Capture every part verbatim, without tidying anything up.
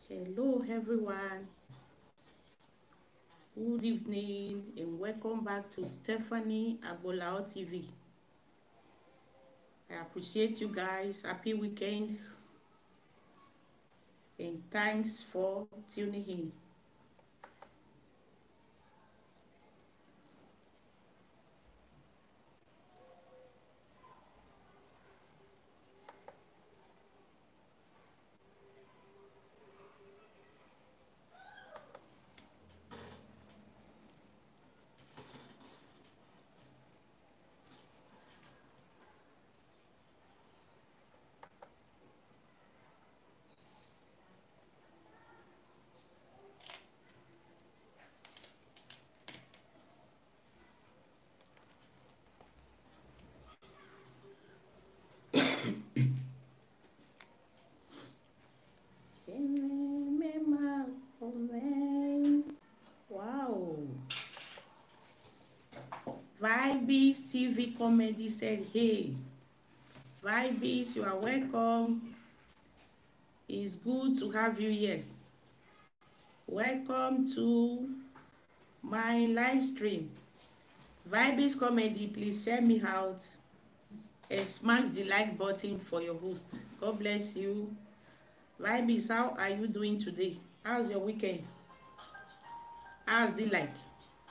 Hello everyone, good evening and welcome back to Stephanie Agbolao T V. I appreciate you guys. Happy weekend and thanks for tuning in. Wow. Vibes T V Comedy said, hey, Vibes, you are welcome. It's good to have you here. Welcome to my live stream. Vibes Comedy, please share me out and smash the like button for your host. God bless you. Vibes, how are you doing today? How's your weekend? How's it like?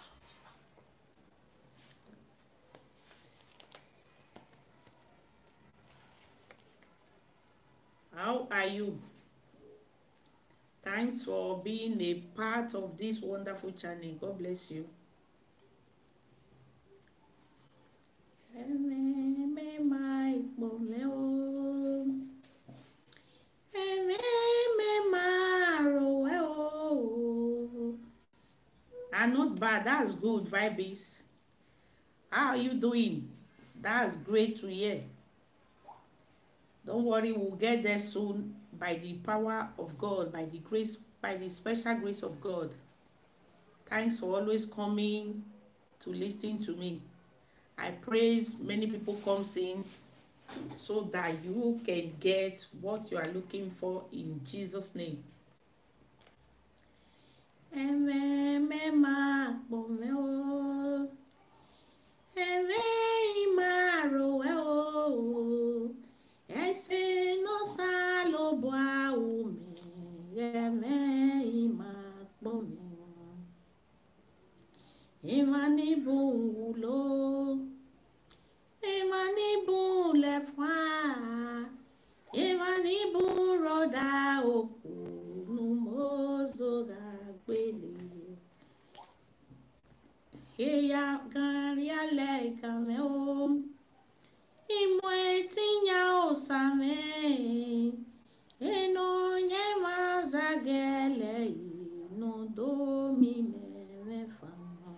How are you? Thanks for being a part of this wonderful channel. God bless you. Ah, not bad. That's good, Vibes. How are you doing? That's great to hear. Don't worry, we'll get there soon by the power of God, by the grace, by the special grace of God. Thanks for always coming to listen to me. I praise many people comes in so that you can get what you are looking for in Jesus' name. Imanibulo, imanibu lefwa, imanibu roda oku numozo gagbele. Heya garia le kameo, imo etinya osame, eno nyema zagele ino domi me fama.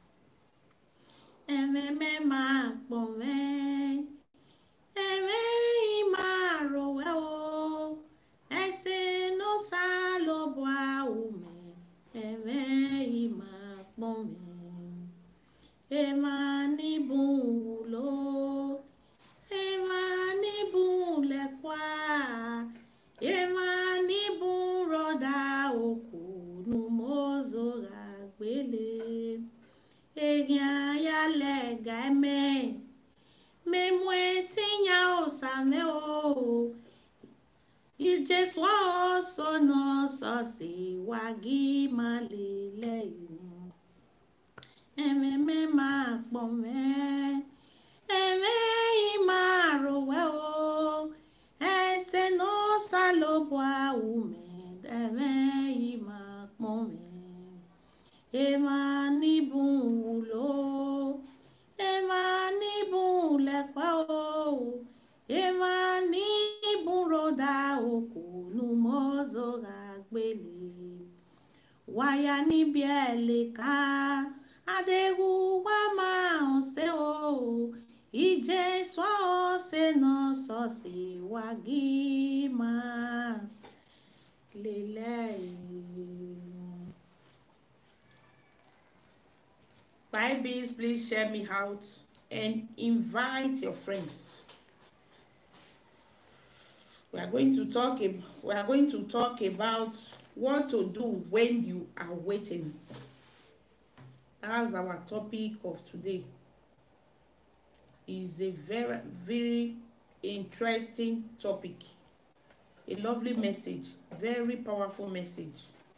Ememe ma pome, eme ima rowe o, ese no salo bwa ume, eme ima pome, ema ni bulo, ema ni bule kwa, ema ni buroda oku numozo gagbele. Egya ya lega me me mwetinya osame o you just want so no so si wagi malile eme me ma pome eme imaro we o ese no salobwa ume eme ima pome Emani bulo, emani bule kwao, emani buroda oku numozo gagbele. Waya ni biele ka, adegu wama ose o, ije swa ose no sosi wagima lele. Vibes, please share me out and invite your friends. We are going to talk. We are going to talk about what to do when you are waiting. That's our topic of today. It's a very, very interesting topic. A lovely message, very powerful message.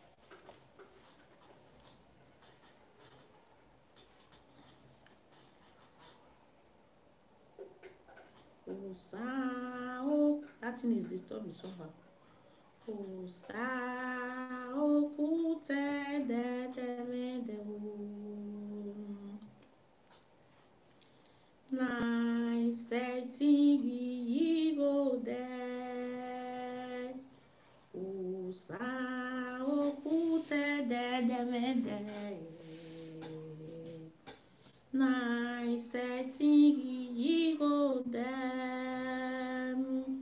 Oh, that thing is disturbing somehow. Oh, nine setting ye go there. Usa okute de de me de. Nine setting ye go there.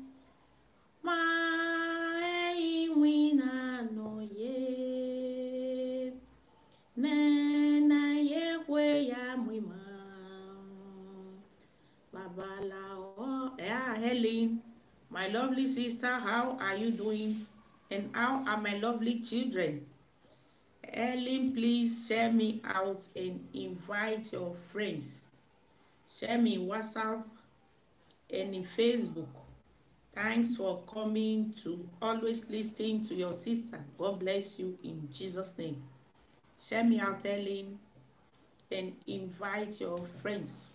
My wina no ye. Nena ye kwe ya mwima. Babalao. Yeah, Helen, my lovely sister, how are you doing? And how are my lovely children? Helen, please share me out and invite your friends. Share me in WhatsApp and in Facebook. Thanks for coming to always listening to your sister. God bless you in Jesus' name. Share me out, Helen, and invite your friends.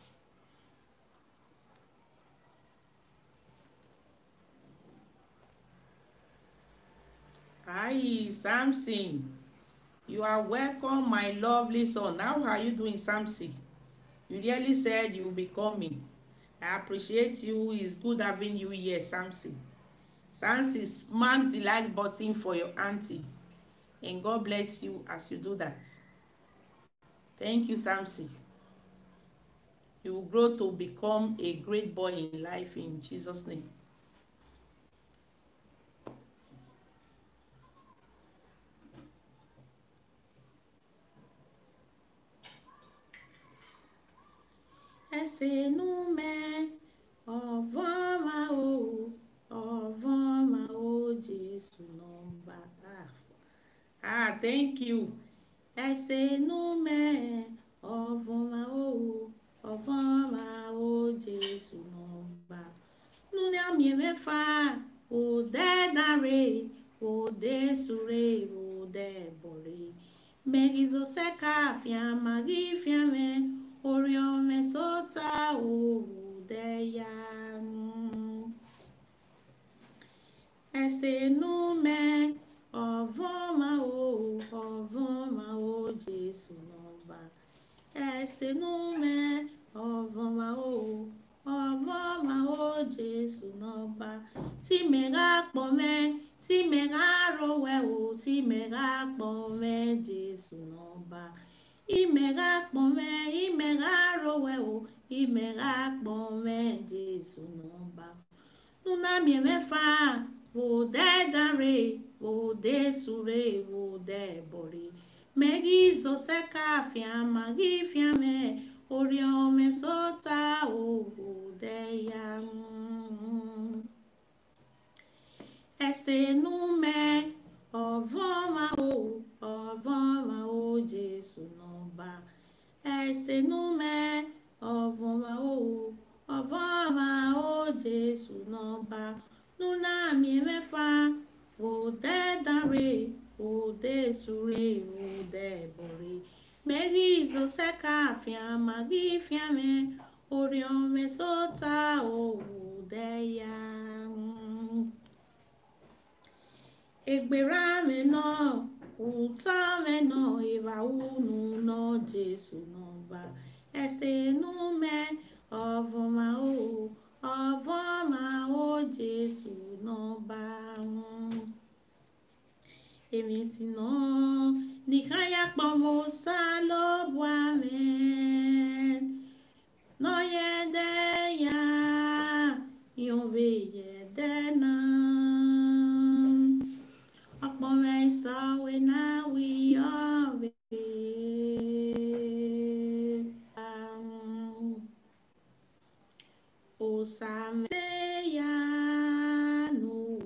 Hi, Samson. You are welcome, my lovely son. How are you doing, Samson? You really said you will be coming. I appreciate you. It's good having you here, Samson. Samson, smash the like button for your auntie. And God bless you as you do that. Thank you, Samson. You will grow to become a great boy in life in Jesus' name. Ẹsẹ̀ inú mẹ́ ọ̀vọ́n máa o ọ̀vọ́n máa o Jésù nọ́mbà. Ah, thank you. Ẹsẹ̀ inú mẹ́ ọ̀vọ́n máa o ọ̀vọ́n máa o Jésù nọ́mbà. Núni àmì mẹ́fà òdẹ́ dáre òdẹ́ súre òdẹ́ bọ̀rẹ̀. Mẹ́gìzọ́ sẹ́ka fìyàn màgí fìyàn mẹ́. Oriome sota udeya Esenume Ovoma o Ovoma o Jesu nomba Esenume Ovoma o Ovoma o Jesu nomba Timega pome Timega rowe o Timega pome Jesu nomba Imega pome, imega rowe o, imega pome Jesu nomba. Nuna mi mefa, wo de dare, wo de sure, wo de bori. Megi zo seka fiamma, gi fiame, oriome sota o wo de ya. Ese nume, ovoma o, ovoma o Jesu nomba. Ese nume ovoma o ovoma o Jesu nomba. Nuna mi mefa o de dare o de sure o de bori. Megi zo seka fiamma gi fiame oriome sota o de ya. Egbera me no uta me no eva unu no Jesu nomba. Ese nume ovoma o ovoma o Jesu nomba. Emi sino ni kaya pomo salo boame. No ye de ya yon ve ye de na. Akpome sawe na we are um, Osame ya no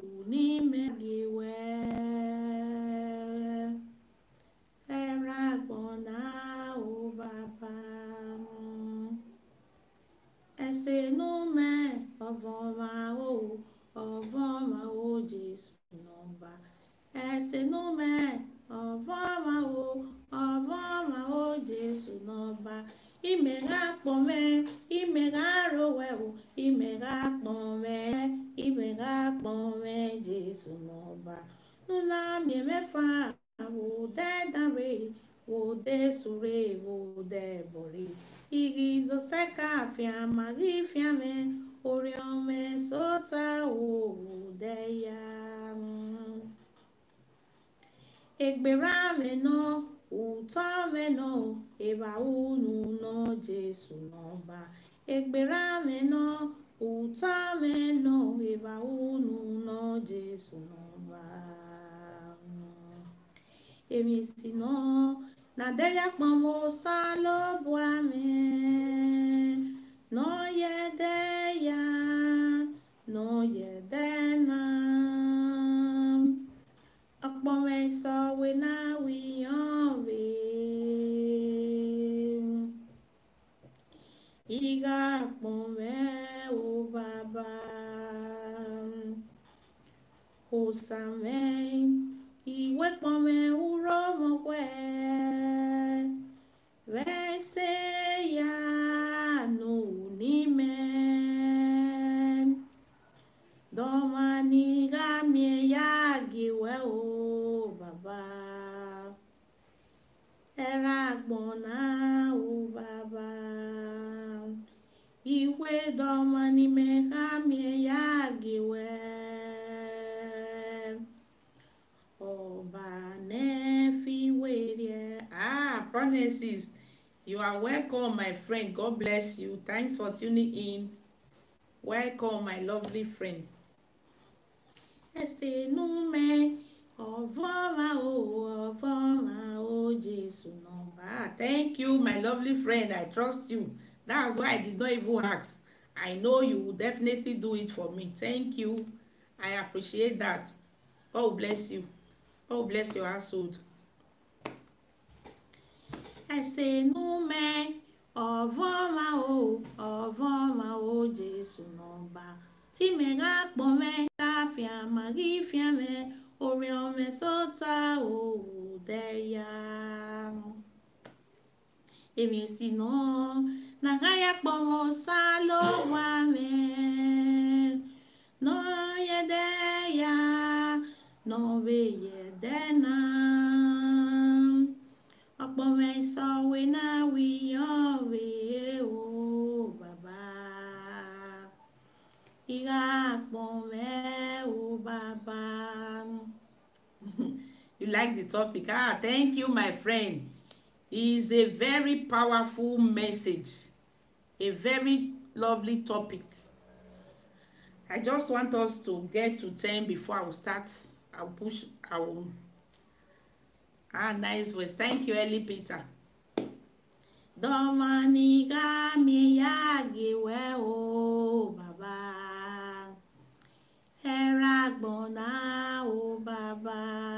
nọba. Ẹsẹ̀ nú mẹ́ ọ̀vọ́ máa wo ọ̀vọ́ máa wo Jésù nọba. Imega kpọmẹ, imega rowe o, imega kpọmẹ, imega kpọmẹ Jésù nọba. Nuna mi mẹ́fà wo dẹ́dàre, wo dẹ́sùre, wo dẹ́bọ̀re. Igi zọsẹ́ka fìàmà rí fìàmẹ, orí ọmọ sọ́ta wo wo dẹ́yà. Egbera mi náà. Ụtọ menọ eba unu nọ Jesu n'ọba. Egbera menọ ụtọ menọ eba unu nọ Jesu n'ọba. Èmi sì nọ na deya kpọmọ salobu ame. Nọ ye deya, nọ ye dena. Akpọmọ ịsọwe na wiyan. Iga kpọmẹ o baba, o samẹ iwe kpọmẹ uro mọkwẹ, vẹsẹ ya no n'ime, dọma n'iga mie ya giwe o baba, era gbọna o baba. Iwe dọma n'ime ha mie ya giwe. Ọba nefi werie. Ah, Promises, you are welcome, my friend. God bless you. Thanks for tuning in. Welcome, my lovely friend. Ẹsẹ̀ nú mẹ́ ọ̀vọ́ máa o, ọ̀vọ́ máa o Jésù nọba. Thank you, my lovely friend. I trust you. That's why I did not even ask. I know you will definitely do it for me. Thank you. I appreciate that. God bless you. God bless your household. Ẹsẹ̀ nú mẹ́ ọ̀vọ́ máa o, ọ̀vọ́ máa o Jésù nọba. Tí mẹ́gà pọ̀ mẹ́ káfíà màrí fíàmẹ́, orí ọmọ sọ́ta ò dẹ́yà. Èmi sì náà na gaya kpọmọ salobu ame. No yede ya, no be yede na. Akpọmọ ịsọwe na wiyan we o baba. Iga akpọmọ o baba. You like the topic? Ah, thank you, my friend. It's a very powerful message, a very lovely topic. I just want us to get to ten before I will start. I'll push. I will. Ah, nice voice. Thank you, Ellie Peter. Domaniga mi yagiwe o baba. Eragbona o baba.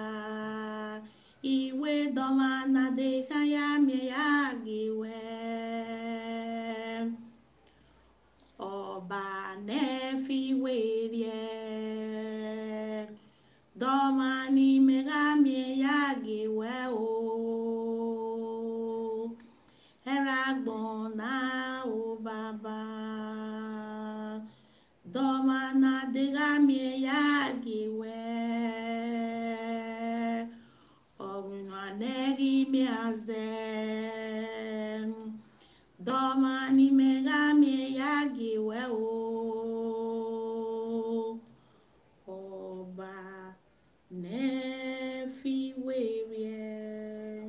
Iwe domana de kaya mi yagiwe. Ọba nefi werie. Domani mega mi yagiwe o. Eragbona o baba. Domana de mi yagiwe. Negi mi azem, doma ni mega mi yagiwe o. Ọba nefi werie.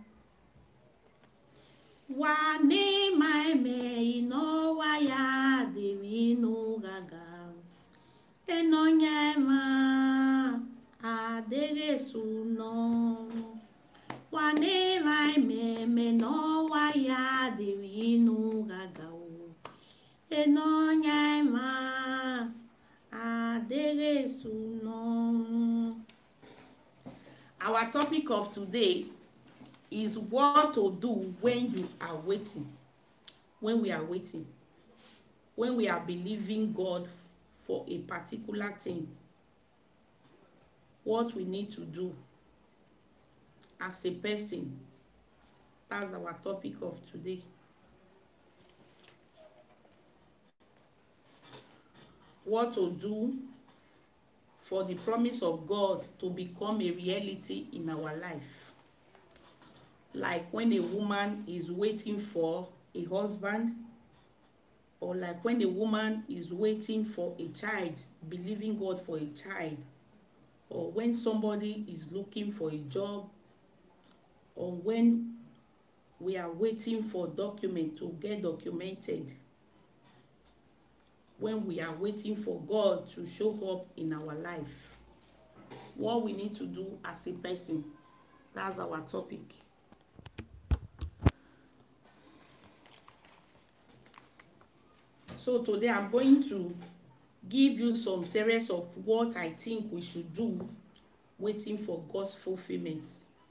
Wa ni mai me ino wa ya divino gaga. Eno nyema adege suno. Wane vai me me no wa ya divino gaga o. Eno nyema adege suno. Our topic of today is what to do when you are waiting. When we are waiting. When we are believing God for a particular thing. what we need to do as a person. That's our topic of today. What to do for the promise of God to become a reality in our life. Like when a woman is waiting for a husband, or like when a woman is waiting for a child, believing God for a child, or when somebody is looking for a job, or when we are waiting for document to get documented, when we are waiting for God to show up in our life. What we need to do as a person. That's our topic. So today I'm going to give you some series of what I think we should do waiting for God's fulfillment.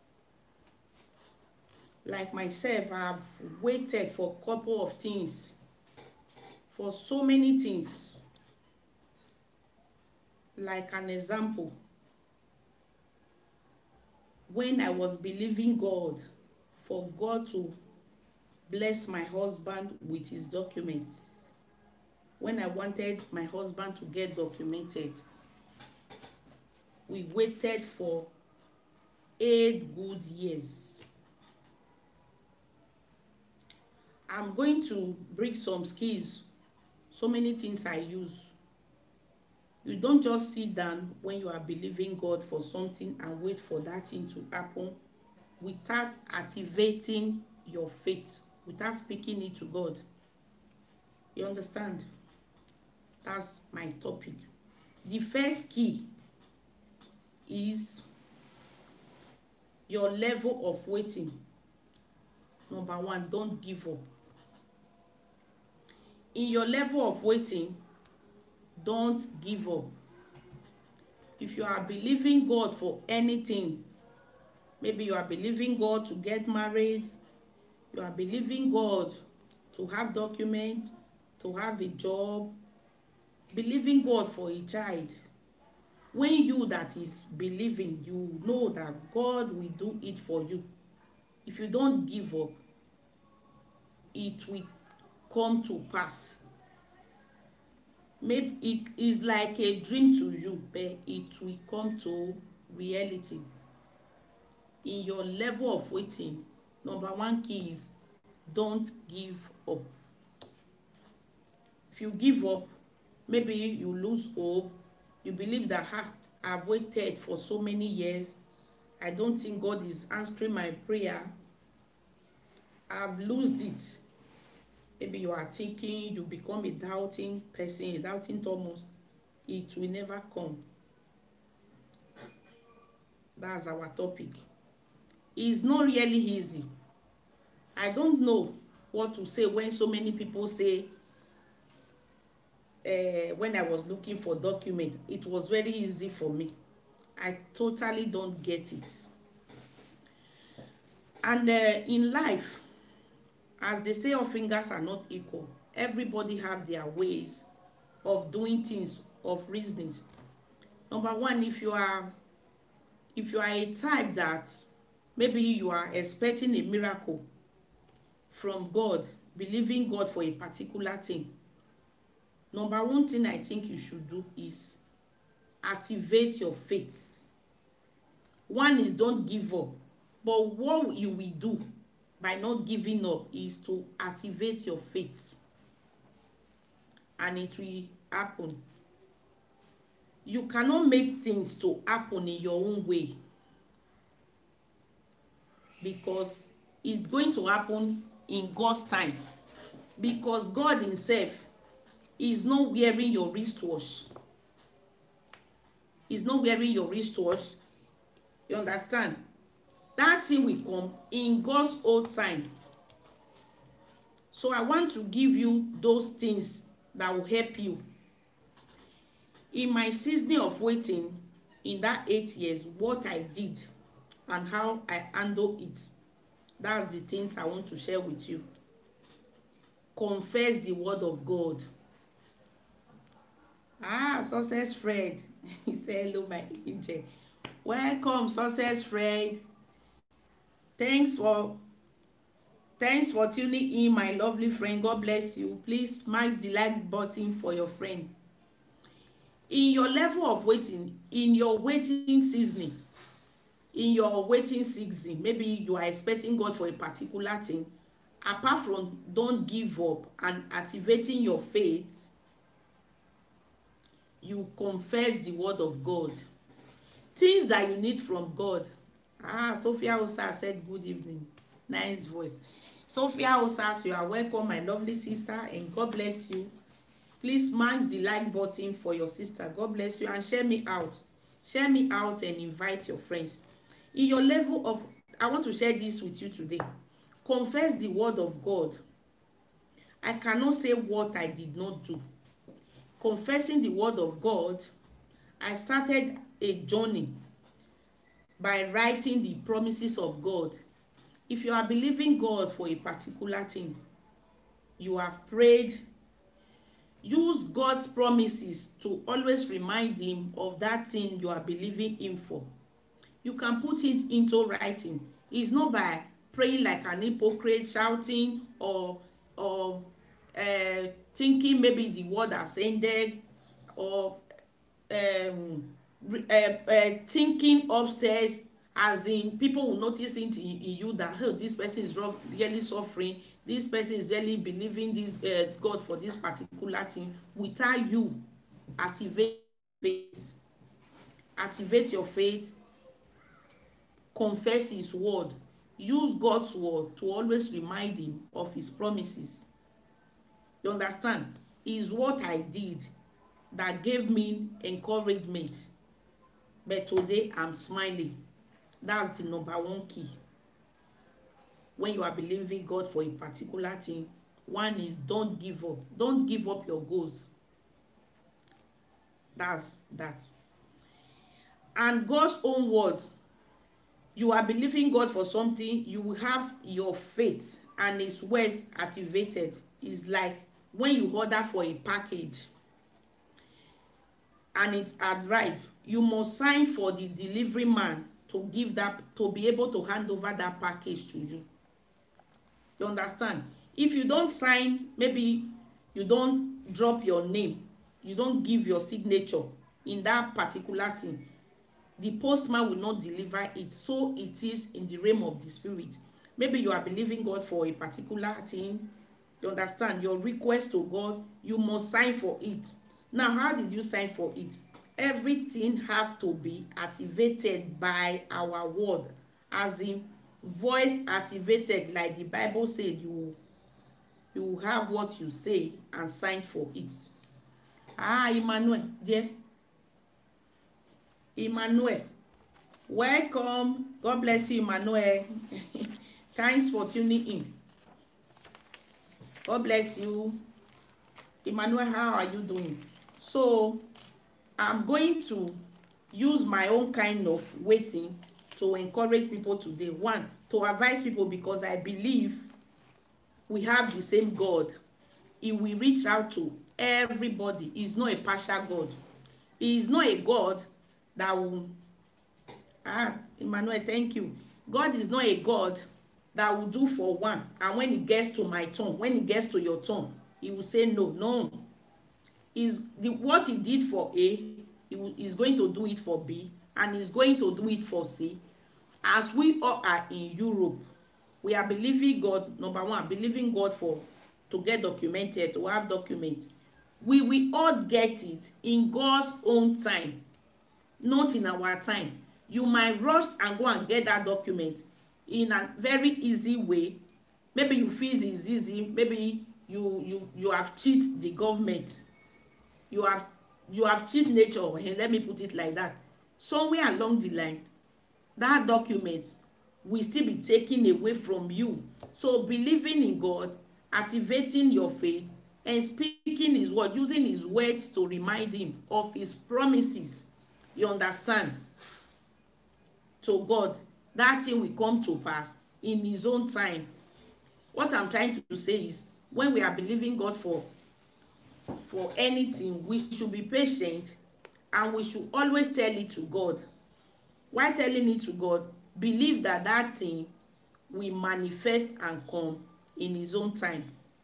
Like myself, I've waited for a couple of things, for so many things. Like an example, when I was believing God for God to bless my husband with his documents, when I wanted my husband to get documented, we waited for eight good years. I'm going to bring some skills, so many things I use. You don't just sit down when you are believing God for something and wait for that thing to happen without activating your faith, without speaking it to God. You understand? That's my topic. The first key is your level of waiting. Number one, don't give up. In your level of waiting, don't give up. If you are believing God for anything, maybe you are believing God to get married, you are believing God to have documents, to have a job, believing God for a child. When you that is believing, you know that God will do it for you. If you don't give up, it will come to pass. Maybe it is like a dream to you, but it will come to reality. In your level of waiting, number one key is don't give up. If you give up, maybe you lose hope. You believe that ah, I've waited for so many years. I don't think God is answering my prayer. I've lost it. Maybe you are thinking you become a doubting person, a doubting Thomas. It will never come. That's our topic. It's not really easy. I don't know what to say when so many people say, uh, when I was looking for document, it was very easy for me. I totally don't get it. And uh, in life, as they say, all fingers are not equal. Everybody have their ways of doing things, of reasoning. Number one, if you are if you are a type that maybe you are expecting a miracle from God, believing God for a particular thing, number one thing I think you should do is activate your faith. One is don't give up. But what you will do by not giving up is to activate your faith. And it will happen. You cannot make things to happen in your own way, because it's going to happen in God's time. Because God himself is not wearing your wristwatch. He's not wearing your wristwatch. You understand? That thing will come in God's own time. So I want to give you those things that will help you. In my season of waiting, in that eight years, what I did and how I handle it, that's the things I want to share with you. Confess the word of God. Ah, success Fred. He said, hello, my angel. Welcome, success friend. Thanks for thanks for tuning in, my lovely friend. God bless you. Please smash the like button for your friend. In your level of waiting, in your waiting seasoning, in your waiting season, maybe you are expecting God for a particular thing. Apart from don't give up and activating your faith, you confess the word of God. Things that you need from God. Ah, Sophia Osa said good evening. Nice voice. Sophia Osa, you are welcome, my lovely sister, and God bless you. Please smash the like button for your sister. God bless you, and share me out. Share me out and invite your friends. In your level of, I want to share this with you today. Confess the word of God. I cannot say what I did not do. Confessing the word of God, I started a journey by writing the promises of God. If you are believing God for a particular thing, you have prayed, use God's promises to always remind him of that thing you are believing him for. You can put it into writing. It's not by praying like an hypocrite, shouting, or or uh, thinking maybe the word has ended, or um, uh, uh, thinking upstairs, as in people will notice it in, in you that, oh, this person is really suffering, this person is really believing this uh, God for this particular thing, without you activate faith. Activate your faith. Confess his word. Use God's word to always remind him of his promises. You understand? Is what I did that gave me encouragement. But today I'm smiling. That's the number one key. When you are believing God for a particular thing, one is don't give up. Don't give up your goals. That's that. And God's own word. You are believing God for something, you will have your faith and his words activated. It's like when you order for a package and it arrives, you must sign for the delivery man to give that, to be able to hand over that package to you. You understand? If you don't sign, maybe you don't drop your name, you don't give your signature in that particular thing, the postman will not deliver it. So it is in the realm of the spirit. Maybe you are believing God for a particular thing. You understand? Your request to God, you must sign for it. Now, how did you sign for it? Everything have to be activated by our word, as in voice activated, like the Bible said. You you have what you say and sign for it. Ah, Emmanuel, dear. Emmanuel, welcome. God bless you, Emmanuel. Thanks for tuning in. God bless you. Emmanuel, how are you doing? So I'm going to use my own kind of waiting to encourage people today. One, to advise people, because I believe we have the same God. He will reach out to everybody. He's not a partial God. He is not a God that will, ah, Emmanuel, thank you. God is not a God that will do for one, and when it gets to my turn, when it gets to your turn, he will say no. No. Is the what he did for A, he will, is going to do it for B, and he's going to do it for C. As we all are in Europe, we are believing God, number one, believing God for to get documented, to have documents. We will all get it in God's own time, not in our time. You might rush and go and get that document in a very easy way. Maybe you feel it's easy. Maybe you you you have cheated the government. You have you have cheated nature. Hey, let me put it like that. Somewhere along the line, that document will still be taken away from you. So believing in God, activating your faith, and speaking his word, using his words to remind him of his promises. You understand? To God, that thing will come to pass in his own time. What I'm trying to say is, when we are believing God for for anything, we should be patient, and we should always tell it to God. While telling it to God, believe that that thing will manifest and come in his own time.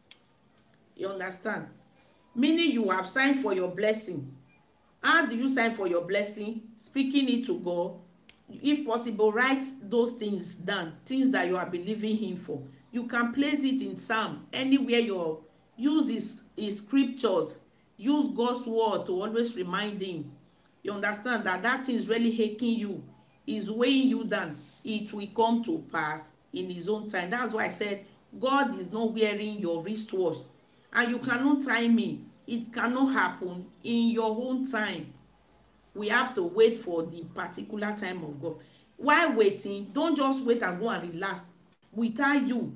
You understand? Meaning you have signed for your blessing. How do you sign for your blessing? Speaking it to God. If possible, write those things down, things that you are believing him for. You can place it in Psalm, anywhere you use his, his scriptures. Use God's word to always remind him. You understand that that thing is really aching you, is weighing you down. It will come to pass in his own time. That's why I said God is not wearing your wristwatch, and you cannot time him. It cannot happen in your own time. We have to wait for the particular time of God. While waiting, don't just wait and go and relax without you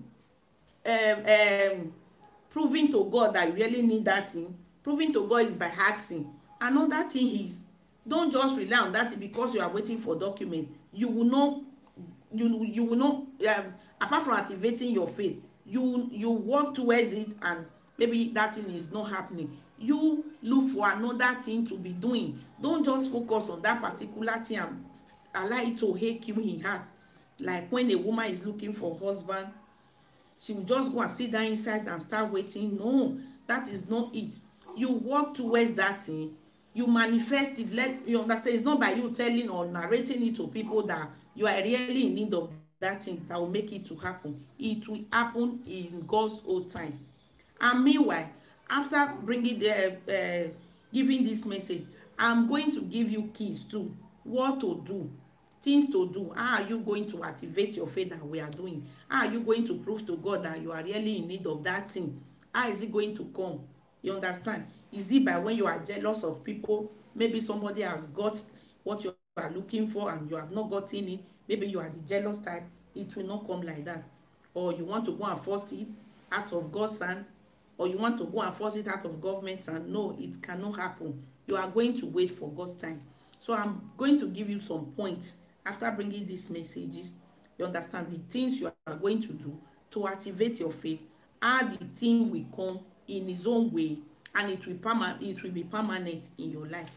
um, um, proving to God that you really need that thing. Proving to God is by asking. Another thing is, don't just rely on that thing because you are waiting for document. You will not, you you will not. Um, apart from activating your faith, you you work towards it, and maybe that thing is not happening. You look for another thing to be doing. Don't just focus on that particular thing and allow it to ache you in heart. Like when a woman is looking for a husband, she will just go and sit down inside and start waiting. No, that is not it. You work towards that thing. You manifest it. Let you understand. It's not by you telling or narrating it to people that you are really in need of that thing that will make it to happen. It will happen in God's own time. And meanwhile, after bringing the uh, giving this message, I'm going to give you keys too. What to do, things to do. How are you going to activate your faith that we are doing? How are you going to prove to God that you are really in need of that thing? How is it going to come? You understand? Is it by when you are jealous of people? Maybe somebody has got what you are looking for and you have not gotten it. Maybe you are the jealous type. It will not come like that. Or you want to go and force it out of God's hand. Or you want to go and force it out of government's hand. No, it cannot happen. You are going to wait for God's time. So I'm going to give you some points after bringing these messages. You understand the things you are going to do to activate your faith. How the thing will come in his own way, and it will perma- it will be permanent in your life.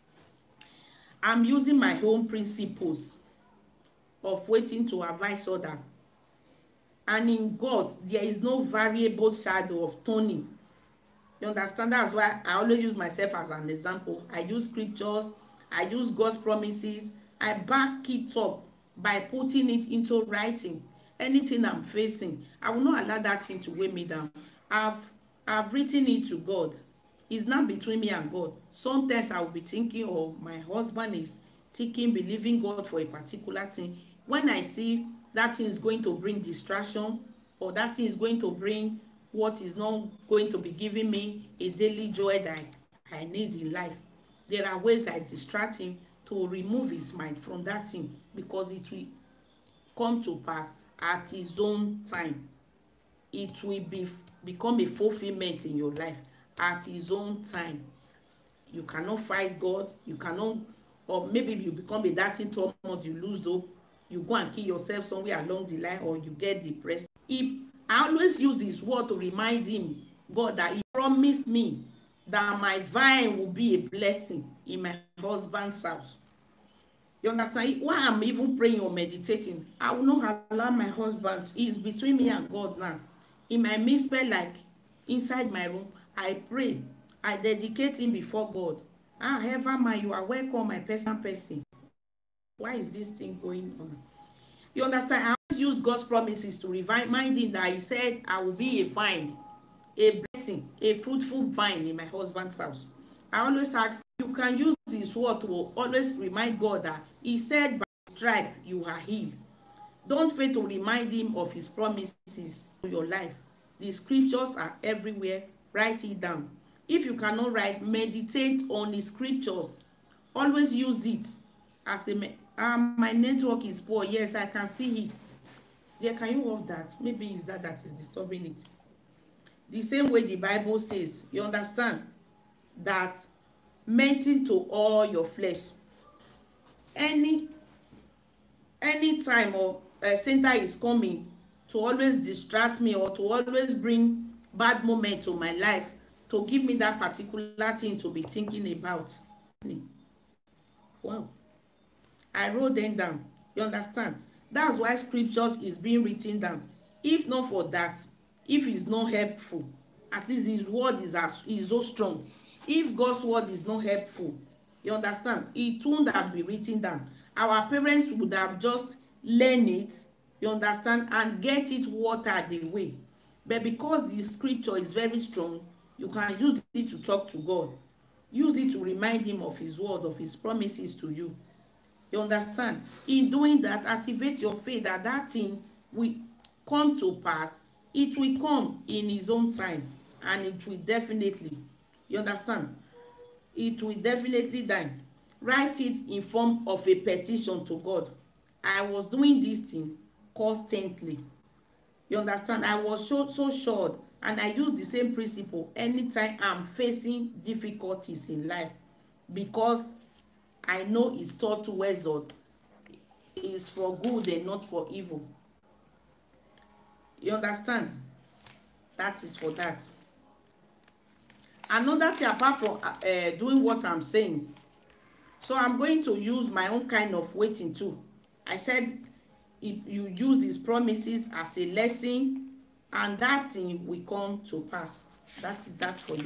I'm using my own principles of waiting to advise others. And in God, there is no variable shadow of turning. You understand? That's why I always use myself as an example. I use scriptures. I use God's promises. I back it up by putting it into writing. Anything I'm facing, I will not allow that thing to weigh me down. I've I've written it to God. It's not between me and God. Sometimes I will be thinking, oh, my husband is thinking, believing God for a particular thing. When I see that thing is going to bring distraction, or that thing is going to bring what is not going to be giving me a daily joy that I need in life, there are ways I distract him to remove his mind from that thing, because it will come to pass at his own time. It will be become a fulfillment in your life at his own time. You cannot fight God. You cannot, or maybe you become a dating Thomas, you lose hope, you go and kill yourself somewhere along the line, or you get depressed. If I always use his word to remind him, God, that he promised me that my vine will be a blessing in my husband's house. You understand? Why I'm even praying or meditating, I will not allow my husband. It's between me and God now. In my misspell, like inside my room, I pray. I dedicate him before God. Ah, Heaven, man, you are welcome, my personal person. Why is this thing going on? You understand? I always use God's promises to remind him that he said, I will be a vine, a blessing, a fruitful vine in my husband's house. I always ask, you can use this word to always remind God that he said, by his stripe you are healed. Don't fail to remind him of his promises to your life. The scriptures are everywhere. Write it down. If you cannot write, meditate on the scriptures. Always use it as a um, my network is poor. Yes, I can see it. Yeah, can you off that? Maybe it's that that is disturbing it. The same way the Bible says, you understand that maintain to all your flesh. Any any time or uh, center is coming to always distract me, or to always bring bad moment to my life, to give me that particular thing to be thinking about. Wow. I wrote them down. You understand? That's why scriptures is being written down. If not for that, if it's not helpful, at least his word is as is so strong. If God's word is not helpful, you understand, it wouldn't have been written down. Our parents would have just learned it, you understand, and get it watered away. But because the scripture is very strong, you can use it to talk to God. Use it to remind him of his word, of his promises to you. You understand? In doing that, activate your faith that that thing will come to pass. It will come in his own time, and it will definitely, you understand? It will definitely die. Write it in form of a petition to God. I was doing this thing constantly. You understand? I was so so sure, and I use the same principle anytime I'm facing difficulties in life, because I know his thought towards us is for good and not for evil. You understand? That is for that. Another thing apart from uh, doing what I'm saying, so I'm going to use my own kind of waiting too. I said if you use his promises as a lesson, and that thing will come to pass. That is that for you.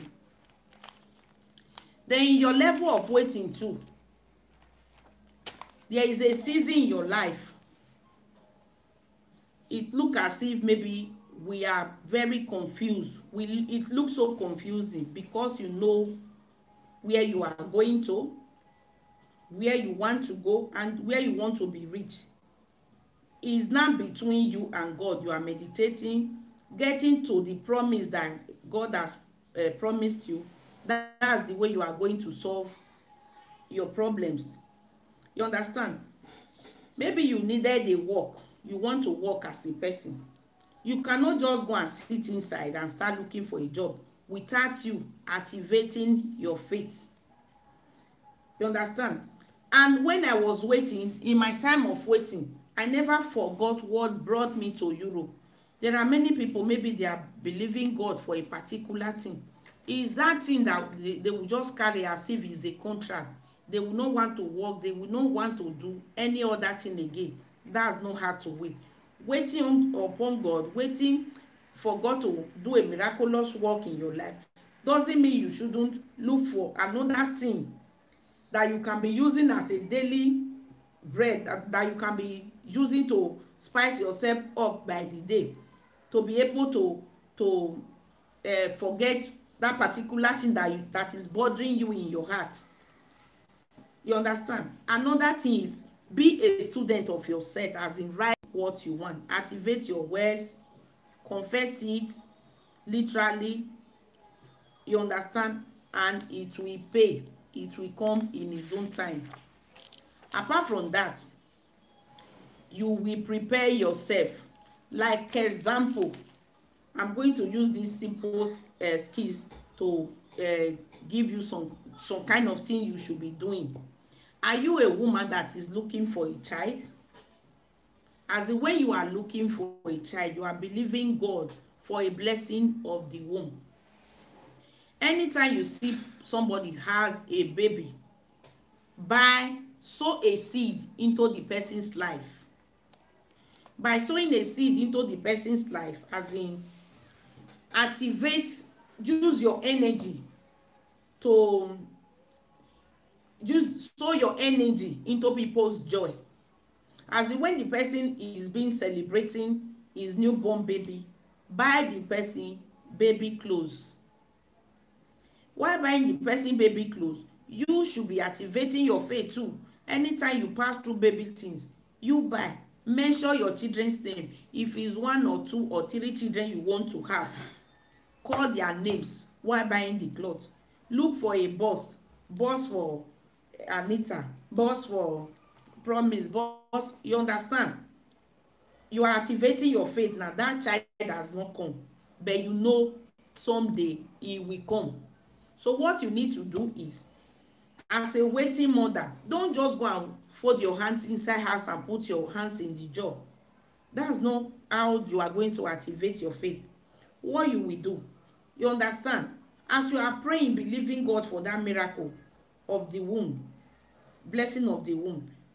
Then in your level of waiting too, there is a season in your life. It looks as if maybe we are very confused. We, it looks so confusing because you know where you are going to, where you want to go, and where you want to be reached. It's not between you and God. You are meditating, getting to the promise that God has uh, promised you. That, that's the way you are going to solve your problems. You understand? Maybe you needed a work. You want to work as a person. You cannot just go and sit inside and start looking for a job without you activating your faith. You understand? And when I was waiting, in my time of waiting, I never forgot what brought me to Europe. There are many people, maybe they are believing God for a particular thing. It's that thing that they, they will just carry as if it's a contract. They will not want to work. They will not want to do any other thing again. That's not how to wait. Waiting on, upon God, waiting for God to do a miraculous work in your life, doesn't mean you shouldn't look for another thing that you can be using as a daily bread, that, that you can be using to spice yourself up by the day, to be able to to uh, forget that particular thing that you, that is bothering you in your heart. You understand? Another thing is, be a student of yourself, as in write what you want, activate your words, confess it literally. You understand? And it will pay. It will come in his own time. Apart from that, you will prepare yourself. Like example, I'm going to use this simple uh, skills to uh, give you some some kind of thing you should be doing. Are you a woman that is looking for a child? As in, when you are looking for a child, you are believing God for a blessing of the womb. Anytime you see somebody has a baby, by sow a seed into the person's life. By sowing a seed into the person's life, as in activate, use your energy to use sow your energy into people's joy. As in, when the person is being celebrating his newborn baby, buy the person baby clothes. While buying the person baby clothes, you should be activating your faith too. Anytime you pass through baby things, you buy. Mention your children's name. If it's one or two or three children you want to have, call their names while buying the clothes. Look for a boss. Boss for Anita. Boss for Promise. Boss, you understand? You are activating your faith now. That child has not come, but you know someday he will come. So what you need to do is, as a waiting mother, don't just go and fold your hands inside house and put your hands in the job. That's not how you are going to activate your faith. What you will do, you understand? As you are praying, believing God for that miracle of the womb, blessing of the womb,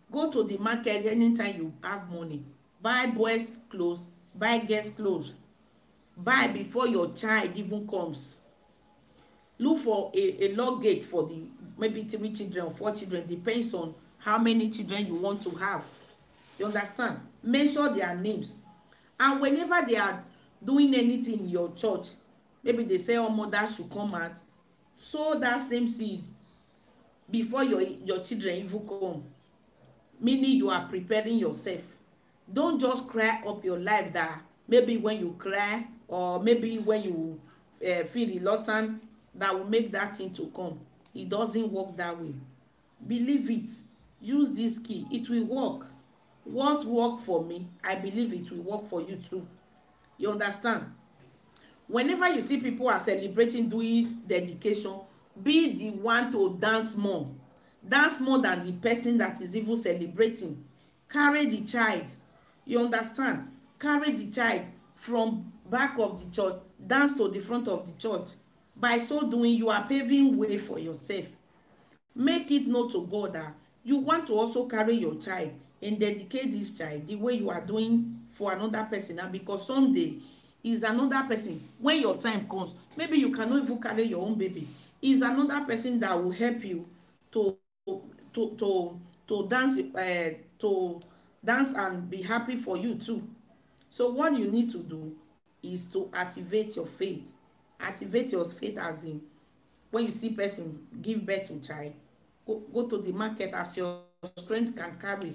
Go to the market anytime you have money. Buy boys clothes, buy girls clothes. Buy before your child even comes. Look for a a luggage for the maybe three children or four children, depends on how many children you want to have. You understand? Mention their names. And whenever they are doing anything in your church, maybe they say oh mother should come out, sow that same seed before your your children even come, meaning you are preparing yourself. Don't just cry up your life that maybe when you cry or maybe when you uh, feel reluctant, that will make that thing to come. It doesn't work that way. Believe it. Use this key, it will work. What work for me, I believe it will work for you too. You understand? Whenever you see people are celebrating doing dedication, be the one to dance more. Dance more than the person that is even celebrating. Carry the child. You understand? Carry the child from back of the church, dance to the front of the church. By so doing, you are paving way for yourself. Make it known to God that you want to also carry your child and dedicate this child the way you are doing for another person now, because someday is another person. When your time comes, maybe you cannot even carry your own baby. Is another person that will help you to to to to dance uh, to dance and be happy for you too. So what you need to do is to activate your faith. Activate your faith as in when you see person give birth to child, go, go to the market as your strength can carry.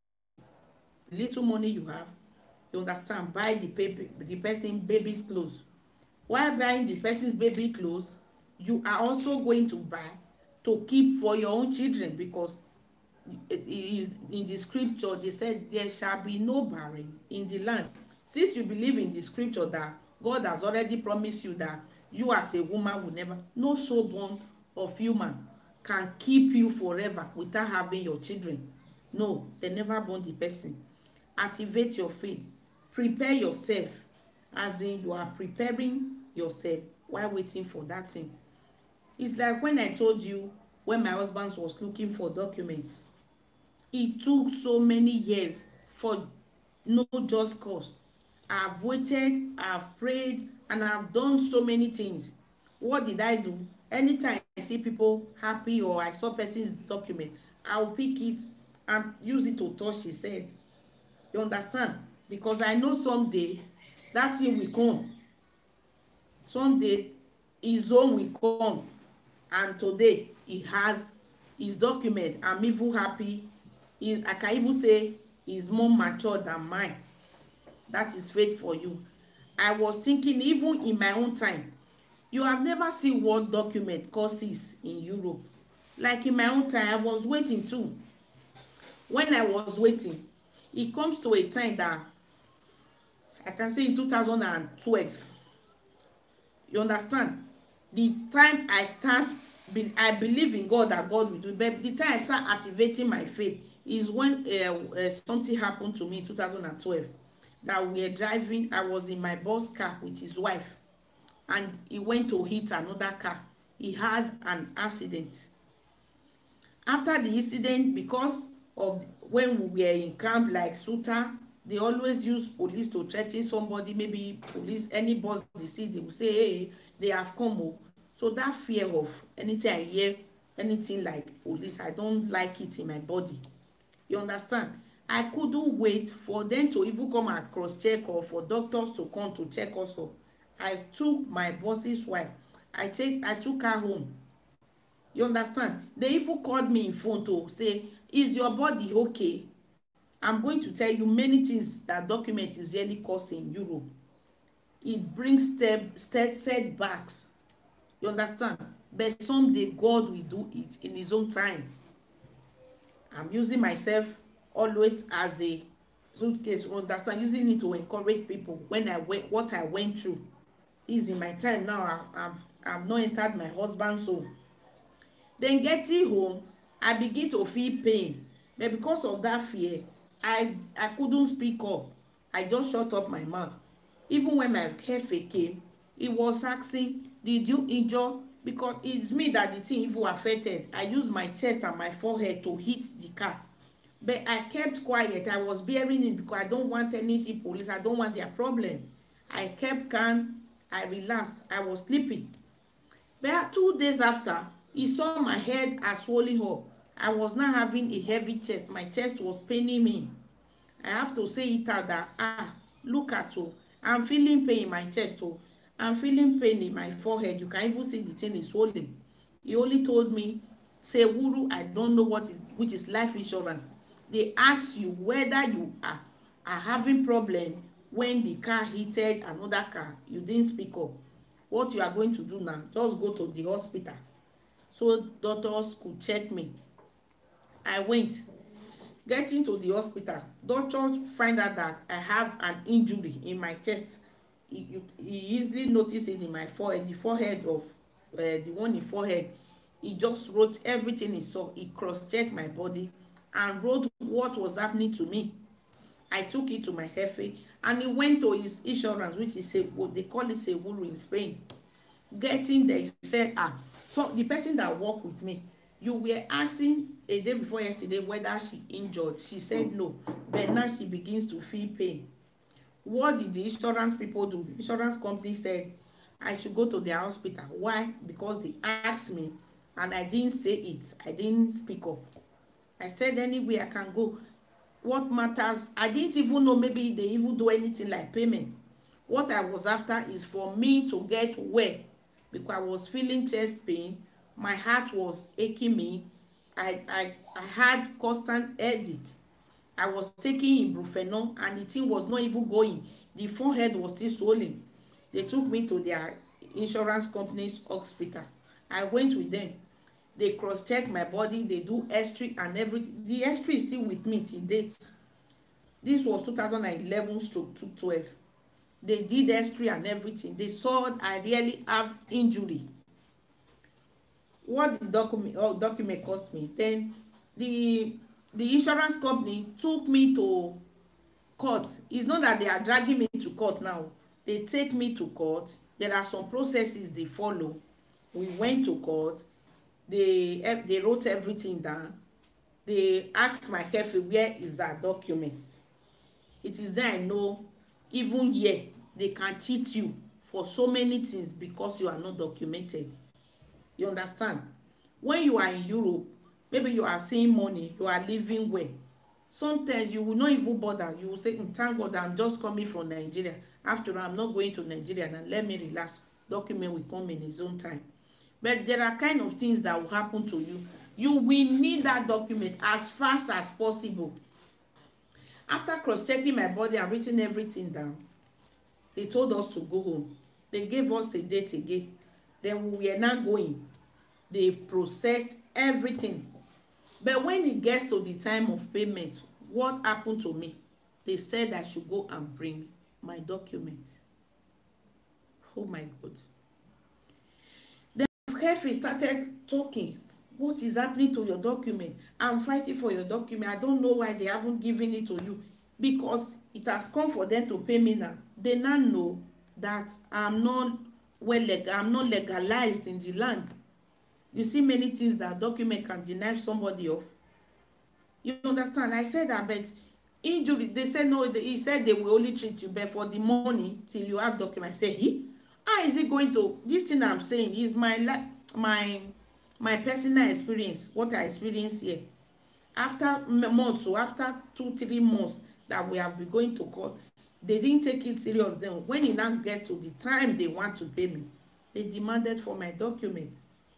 Little money you have, you understand, buy the baby, the person baby's clothes. While buying the person's baby clothes, you are also going to buy to keep for your own children, because it is in the scripture they said there shall be no barren in the land. Since you believe in the scripture that God has already promised you that you as a woman will never, no soul born of human can keep you forever without having your children. No, they never born the person. Activate your faith. Prepare yourself, as in you are preparing yourself while waiting for that thing. It's like when I told you when my husband was looking for documents. It took so many years for no just cause. I've waited, I've prayed, and I've done so many things. What did I do? Anytime I see people happy or I saw person's document, I'll pick it and use it to touch his head. You understand? Because I know someday that thing will come. Someday his own will come. And today he has his document. I'm even happy. He's, I can even say he's more mature than mine. That is faith for you. I was thinking, even in my own time, you have never seen what document courses in Europe. Like in my own time, I was waiting too. When I was waiting, it comes to a time that I can say in two thousand twelve. You understand? The time I start, I believe in God that God will do, but the time I start activating my faith is when uh, uh, something happened to me in two thousand twelve. That we were driving, I was in my boss car with his wife, and he went to hit another car. He had an accident. After the incident, because of when we were in camp like Suta, they always use police to threaten somebody. Maybe police, any boss they see, they will say, hey, they have come up. So that fear of anything I hear, anything like police, I don't like it in my body. You understand? I couldn't wait for them to even come and cross-check, or for doctors to come to check us up. I took my boss's wife. I take, I took her home. You understand? They even called me in phone to say, is your body okay? I'm going to tell you many things that document is really causing in Europe. It brings step, step setbacks. You understand? But someday God will do it in his own time. I'm using myself always as a suitcase, understand, using it to encourage people when I went, what I went through. Is in my time now. I've, I've not entered my husband's home. Then getting home, I begin to feel pain, but because of that fear, I I couldn't speak up. I just shut up my mouth. Even when my cafe came, he was asking, did you injure? Because it's me that the thing even affected. I used my chest and my forehead to hit the car. But I kept quiet. I was bearing it because I don't want anything police. I don't want their problem. I kept calm. I relaxed. I was sleeping. But two days after, he saw my head as swollen up. I was now having a heavy chest. My chest was paining me. I have to say it out that, ah, look at you. I'm feeling pain in my chest. Oh. I'm feeling pain in my forehead. You can even see the thing is swollen. He only told me, say, Wuru, I don't know what is, which is life insurance. They ask you whether you are, are having problem when the car hit another car. You didn't speak up. What you are going to do now, just go to the hospital so doctors could check me. I went. Getting to the hospital, doctors find out that I have an injury in my chest. He, he easily noticed it in my forehead, the forehead of uh, the one in forehead. He just wrote everything he saw. He cross-checked my body and wrote what was happening to me. I took it to my Jefe, and he went to his insurance, which is a, what they call it Seguro in Spain. Getting there, he said, ah, so the person that worked with me, you were asking a day before yesterday whether she injured. She said no, but now she begins to feel pain. What did the insurance people do? The insurance company said I should go to their hospital. Why? Because they asked me and I didn't say it. I didn't speak up. I said anyway I can go. What matters? I didn't even know maybe they even do anything like payment. What I was after is for me to get well because I was feeling chest pain. My heart was aching me. I, I, I had constant headache. I was taking ibuprofen and the thing was not even going. The forehead was still swollen. They took me to their insurance company's hospital. I went with them. They cross-check my body. They do X-ray and everything. The X-ray is still with me till date. This was two thousand eleven stroke two twelve. They did X-ray and everything. They saw I really have injury. What the document oh, document cost me? Then the the insurance company took me to court. It's not that they are dragging me to court now. They take me to court. There are some processes they follow. We went to court. They they wrote everything down. They asked my Jefe, where is that document? It is there I know even here they can cheat you for so many things because you are not documented. You understand? When you are in Europe, maybe you are seeing money, you are living well. Sometimes you will not even bother. You will say, thank God I'm just coming from Nigeria. After all, I'm not going to Nigeria now. Let me relax. Document will come in his own time. But there are kind of things that will happen to you. You will need that document as fast as possible. After cross-checking my body and written everything down, they told us to go home. They gave us a date again. Then we are not going. They processed everything. But when it gets to the time of payment, what happened to me? They said I should go and bring my documents. Oh my God. Then Jefe started talking. What is happening to your document? I'm fighting for your document. I don't know why they haven't given it to you. Because it has come for them to pay me now. They now know that I'm not well legal. I'm not legalized in the land. You see many things that document can deny somebody of. You understand? I said that, but injury, they said no, they, he said they will only treat you, but for the money till you have document. I say, he? How is it going to, this thing I'm saying is my, my, my personal experience, what I experienced here. After months, so after two, three months that we have been going to court, they didn't take it serious then. When it now gets to the time they want to pay me, they demanded for my document.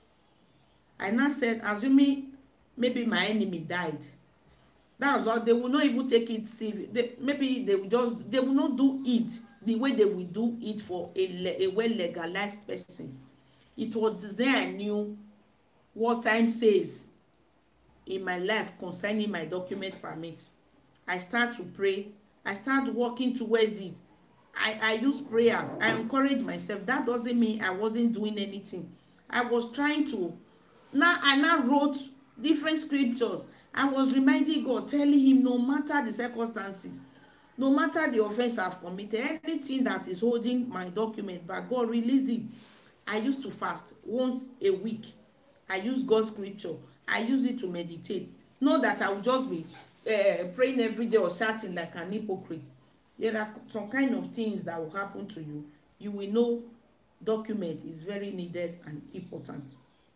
I now said, assuming maybe my enemy died, that's all. They will not even take it serious. They, maybe they will just, they will not do it the way they will do it for a, a well legalized person. It was there I knew what time says in my life concerning my document permit. I start to pray. I start working towards it. I, I use prayers. I encourage myself. That doesn't mean I wasn't doing anything. I was trying to. Now I now wrote different scriptures. I was reminding God, telling him no matter the circumstances, no matter the offense I've committed, anything that is holding my document back, God release it. I used to fast once a week. I use God's scripture. I use it to meditate. Not that I will just be uh, praying every day or shouting like an hypocrite. There are some kind of things that will happen to you. You will know document is very needed and important.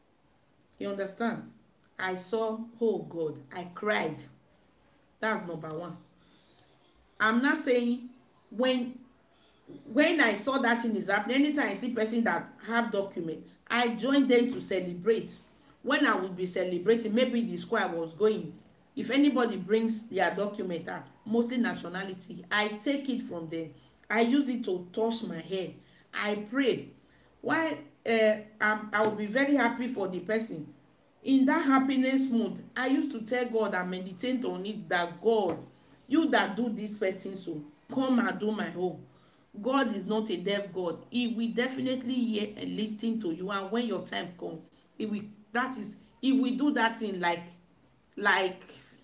You understand? I saw, oh God, I cried. That's number one. I'm not saying when when I saw that thing is happening, anytime I see person that have document, I join them to celebrate. When I would be celebrating, maybe the school I was going, if anybody brings their document out, mostly nationality, I take it from them. I use it to touch my head. I pray. Why uh, I'm, I will be very happy for the person. In that happiness mood, I used to tell God and meditate on it, that God, you that do this person so, come and do my own. God is not a deaf God. He will definitely hear and listen to you, and when your time come, he will, that is, he will do that thing like like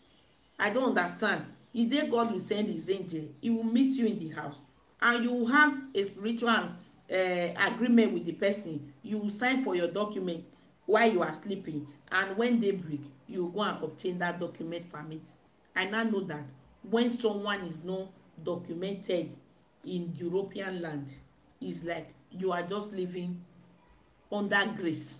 I don't understand. The day God will send his angel, he will meet you in the house, and you will have a spiritual uh, agreement with the person. You will sign for your document while you are sleeping, and when they break, you will go and obtain that document permit. I now know that when someone is not documented in European land, it's like you are just living under grace.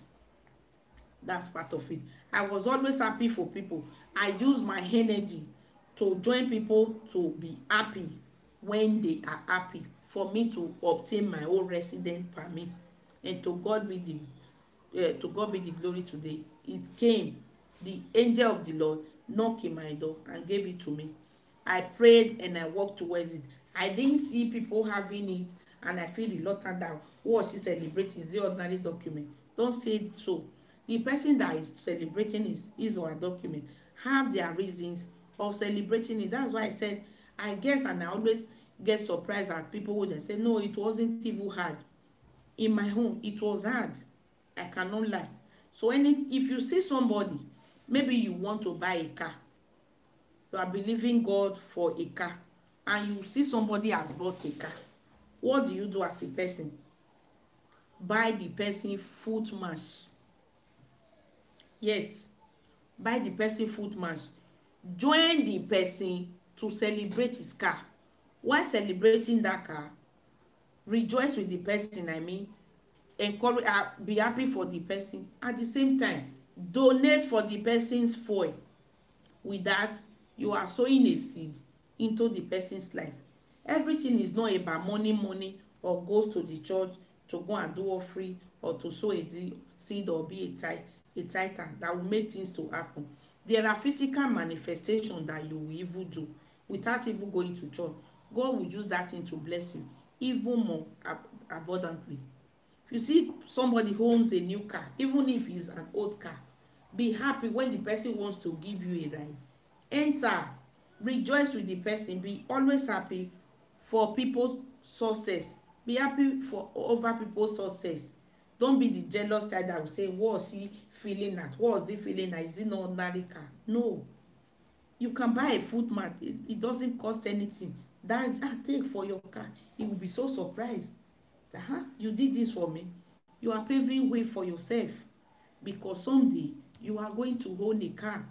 That's part of it. I was always happy for people. I use my energy to join people to be happy when they are happy, for me to obtain my own resident permit. And to God be the uh, to God be the glory today. It came, the angel of the Lord knocked in my door and gave it to me. I prayed and I walked towards it. I didn't see people having it, and I feel reluctant that what she celebrating is the ordinary document. Don't say it so. The person that is celebrating his, his or her document have their reasons of celebrating it. That's why I said, I guess, and I always get surprised at people who they say, no, it wasn't even hard. In my home, it was hard. I cannot lie. So any, if you see somebody, maybe you want to buy a car, you are believing God for a car, and you see somebody has bought a car, what do you do as a person? Buy the person foot mask. Yes, buy the person foot mask. Join the person to celebrate his car. While celebrating that car, rejoice with the person. I mean, encourage, uh, be happy for the person. At the same time, donate for the person's fuel. With that, you are sowing a seed into the person's life. Everything is not about money, money, or goes to the church to go and do offering, or to sow a seed or be a tithe, a tither that will make things to happen. There are physical manifestations that you will even do without even going to church. God will use that thing to bless you even more ab abundantly. If you see somebody who owns a new car, even if it's an old car, be happy when the person wants to give you a ride. Enter, rejoice with the person. Be always happy for people's success. Be happy for over people's success. Don't be the jealous child that will say, what was he feeling at? What was he feeling at? Is it not ordinary car? No. You can buy a foot mat. It, it doesn't cost anything. That ah, take for your car. He will be so surprised. That, huh? You did this for me. You are paving way for yourself. Because someday you are going to own a car.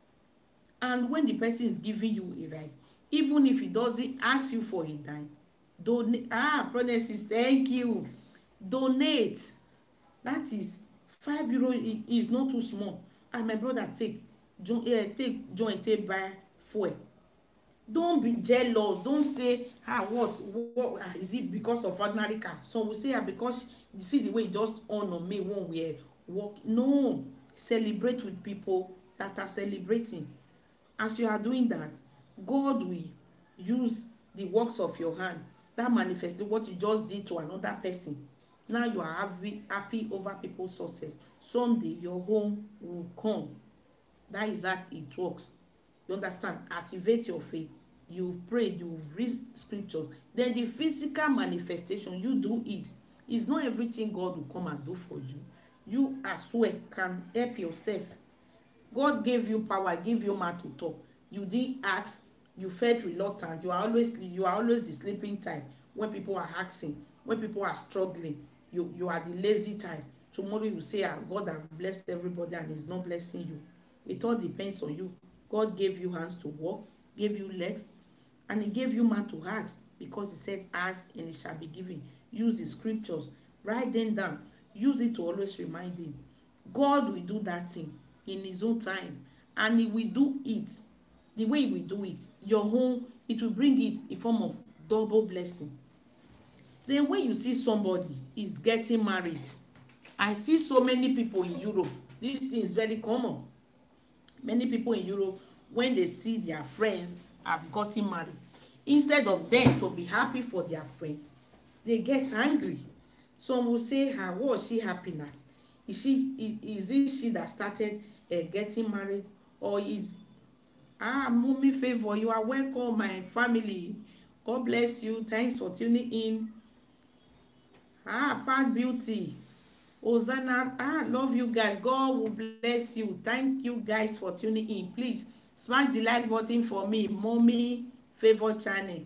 And when the person is giving you a ride, even if he doesn't ask you for a dime, donate. Ah, promises, thank you. Donate. That is five euro is not too small. And my brother take join uh, take join take buy fuel. Don't be jealous. Don't say, ah, what what ah, is it because of ordinary car? So we say, ah, because you see the way it just on on me when we are walk. No, celebrate with people that are celebrating. As you are doing that, God will use the works of your hand that manifest what you just did to another person. Now you are happy, happy over people's success. Someday your home will come. That is how it works. You understand? Activate your faith. You've prayed, you've read scriptures. Then the physical manifestation, you do it. It's not everything God will come and do for you. You as well can help yourself. God gave you power, gave you mouth to talk. You didn't ask, you felt reluctant. You are always you are always the sleeping type when people are asking, when people are struggling. You, you are the lazy type. Tomorrow you say, ah, God has blessed everybody and is not blessing you. It all depends on you. God gave you hands to walk, gave you legs, and he gave you mouth to ask, because he said, ask and it shall be given. Use the scriptures, write them down, use it to always remind him. God will do that thing in his own time, and he will do it the way he will do it. Your own, it will bring it in form of double blessing. Then when you see somebody is getting married, I see so many people in Europe, this thing is very common. Many people in Europe, when they see their friends have gotten married, instead of them to be happy for their friend, they get angry. Some will say, "How was she happy at? Is she is, is it she that started uh, getting married, or is ah Mummy Favor? You are welcome, my family. God bless you. Thanks for tuning in. Ah, Park Beauty, Hosanna. Ah, love you guys. God will bless you. Thank you guys for tuning in. Please smash the like button for me, Mummy Favor channel.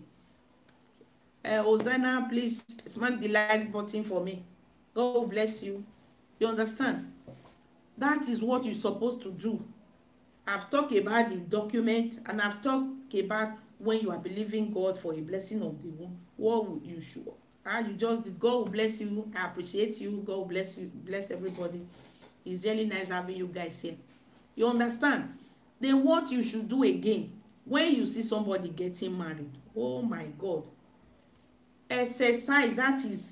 Uh, Hosanna, please smash the like button for me. God will bless you. You understand? That is what you're supposed to do. I've talked about the document, and I've talked about when you are believing God for a blessing of the womb, what you should. Ah, you just did. God will bless you. I appreciate you. God will bless you. Bless everybody. It's really nice having you guys here. You understand? Then what you should do again, when you see somebody getting married, oh my God, exercise that is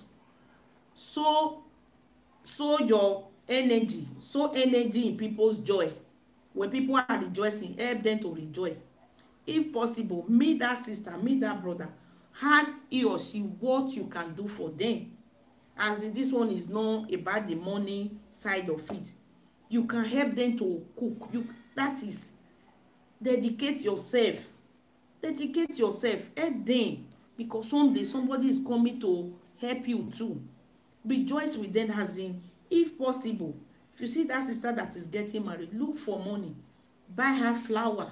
so so your energy, so energy in people's joy. When people are rejoicing, help them to rejoice. If possible, meet that sister, meet that brother, ask he or she what you can do for them. As in, this one is not about the money side of it. You can help them to cook. You, that is, dedicate yourself. Dedicate yourself. Help them, because someday somebody is coming to help you too. Rejoice with them, as in, if possible, if you see that sister that is getting married, look for money. Buy her flower.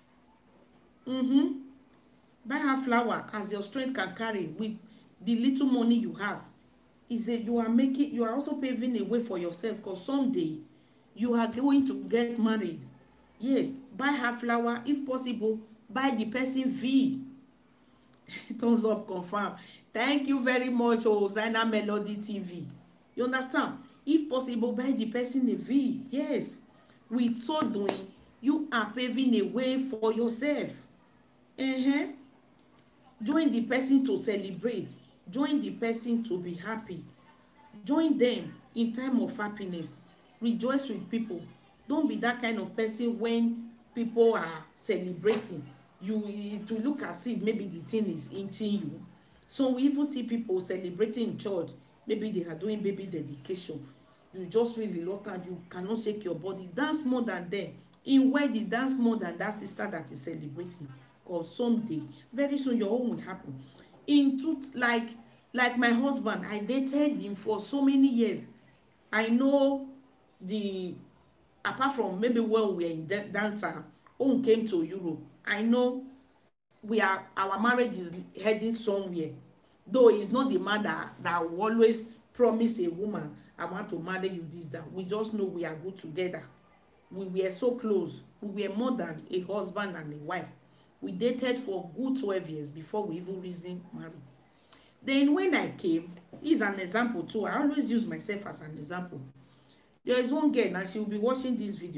Mm-hmm. Buy her flower as your strength can carry with the little money you have. Is that you are making, you are also paving a way for yourself, because someday you are going to get married. Yes, buy her flower. If possible, buy the person V. Thumbs up, confirm. Thank you very much, Hosanna Melody T V. You understand? If possible, buy the person a V. Yes. With so doing, you are paving a way for yourself. Uh-huh. Join the person to celebrate. Join the person to be happy. Join them in time of happiness. Rejoice with people. Don't be that kind of person when people are celebrating. You to look as if maybe the thing is inching you. So we even see people celebrating in church. Maybe they are doing baby dedication. You just feel reluctant. You cannot shake your body. Dance more than them. In wedding, dance more than that sister that is celebrating. Because someday, very soon, your own will happen. In truth, like like my husband, I dated him for so many years. I know the, apart from maybe when we were in downtown, own came to Europe. I know we are, our marriage is heading somewhere. Though it's not the man that, that will always promise a woman, I want to marry you, this, that. We just know we are good together. We were so close. We were more than a husband and a wife. We dated for good twelve years before we even reasoned married. Then when I came, he's an example too. I always use myself as an example. There is one girl, and she will be watching this video.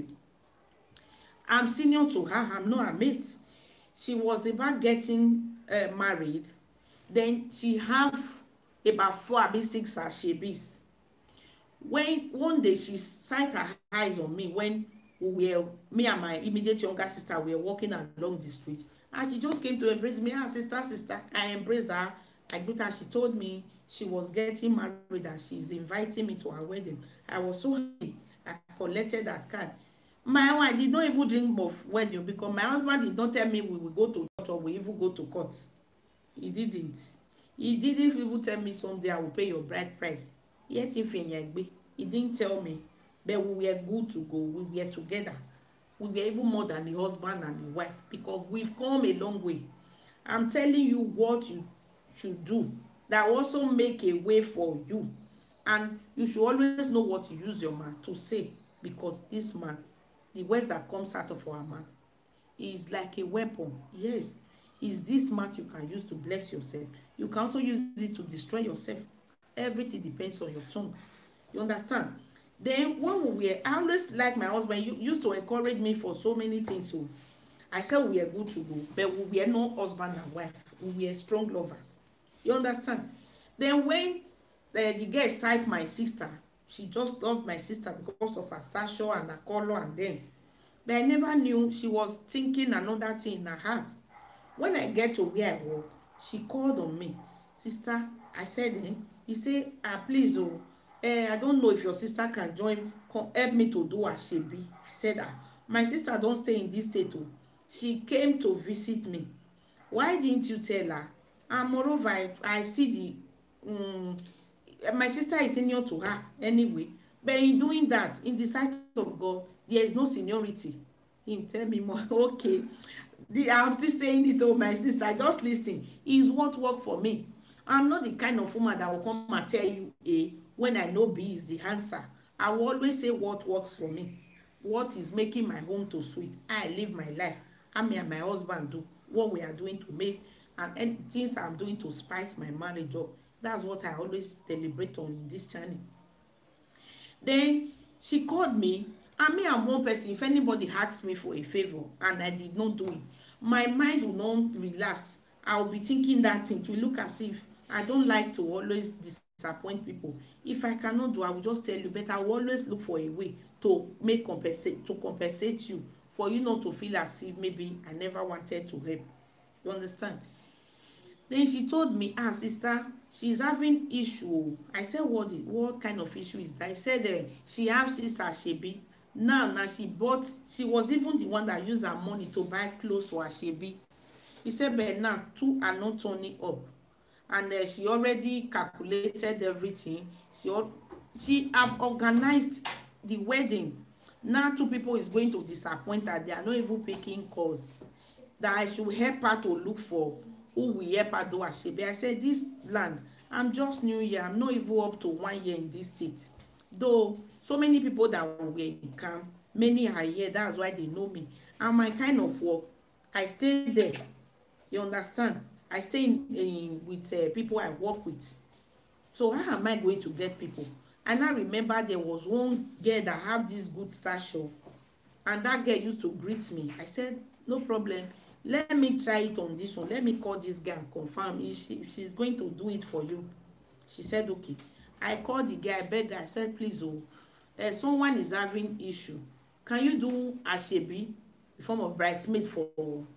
I'm senior to her. I'm not her mate. She was about getting uh, married. Then she have about four or six ashebis. When one day she sight her eyes on me when we were, me and my immediate younger sister were walking along the street, and she just came to embrace me. Ah, sister, sister. I embraced her. I greeted her. She told me she was getting married and she's inviting me to her wedding. I was so happy. I collected that card. My wife did not even dream of wedding, because my husband did not tell me we will go to court or we even go to court. He didn't. He didn't even tell me someday I will pay your bride price. Yet if he didn't tell me. But we were good to go. We were together. We were even more than the husband and the wife, because we've come a long way. I'm telling you what you should do that will also make a way for you. And you should always know what you use your mouth to say, because this mouth, the words that comes out of our mouth, is like a weapon. Yes, is this mouth you can use to bless yourself. You can also use it to destroy yourself. Everything depends on your tongue. You understand? Then when we were, I always like my husband, you used to encourage me for so many things. So I said we are good to go, but we were not husband and wife. We were strong lovers. You understand? Then when the, the girl sight my sister, she just loved my sister because of her stature and her color, and then, but I never knew she was thinking another thing in her heart. When I get to where I work, she called on me. Sister, I said, eh? He said, ah, please, oh, eh, I don't know if your sister can join, come help me to do asebi. I said, ah, my sister don't stay in this state. Oh. She came to visit me. Why didn't you tell her? And moreover, I, I see the, um, my sister is senior to her anyway. But in doing that, in the sight of God, there is no seniority. Him tell me more. Okay. The, I'm still saying it to my sister. Just listen. Is what work for me. I'm not the kind of woman that will come and tell you A when I know B is the answer. I will always say what works for me. What is making my home to sweet. I live my life. I me and my husband do what we are doing to make, and, and things I'm doing to spice my marriage up. That's what I always deliberate on in this channel. Then she called me, and me and one person, if anybody asks me for a favor and I did not do it, my mind will not relax. I will be thinking that thing. It will look as if I don't like to always disappoint people. If I cannot do, I will just tell you, but I will always look for a way to make compensate to compensate you, for you not to feel as if maybe I never wanted to help. You understand? Then she told me, ah, sister, she's having issue. I said, what, what kind of issue is that? I said, uh, she has this asebi. Now, now she bought, she was even the one that used her money to buy clothes for asebi. He said, but now, two are not turning up. And uh, she already calculated everything. She, she have organized the wedding. Now, two people is going to disappoint her. They are not even picking calls. That I should help her to look for who will help her do asebi. I said, this land, I'm just new here. I'm not even up to one year in this state. Though, so many people that were in camp, many are here. That's why they know me. And my kind of work, I stay there. You understand? I stay in, in with uh, people I work with. So how am I going to get people? And I remember there was one girl that had this good stature, and that girl used to greet me. I said, no problem. Let me try it on this one. Let me call this girl and confirm if she, she's going to do it for you. She said, okay. I called the guy, I begged her. I said, please, oh, uh, someone is having issue. Can you do asebi, a form of bridesmaid for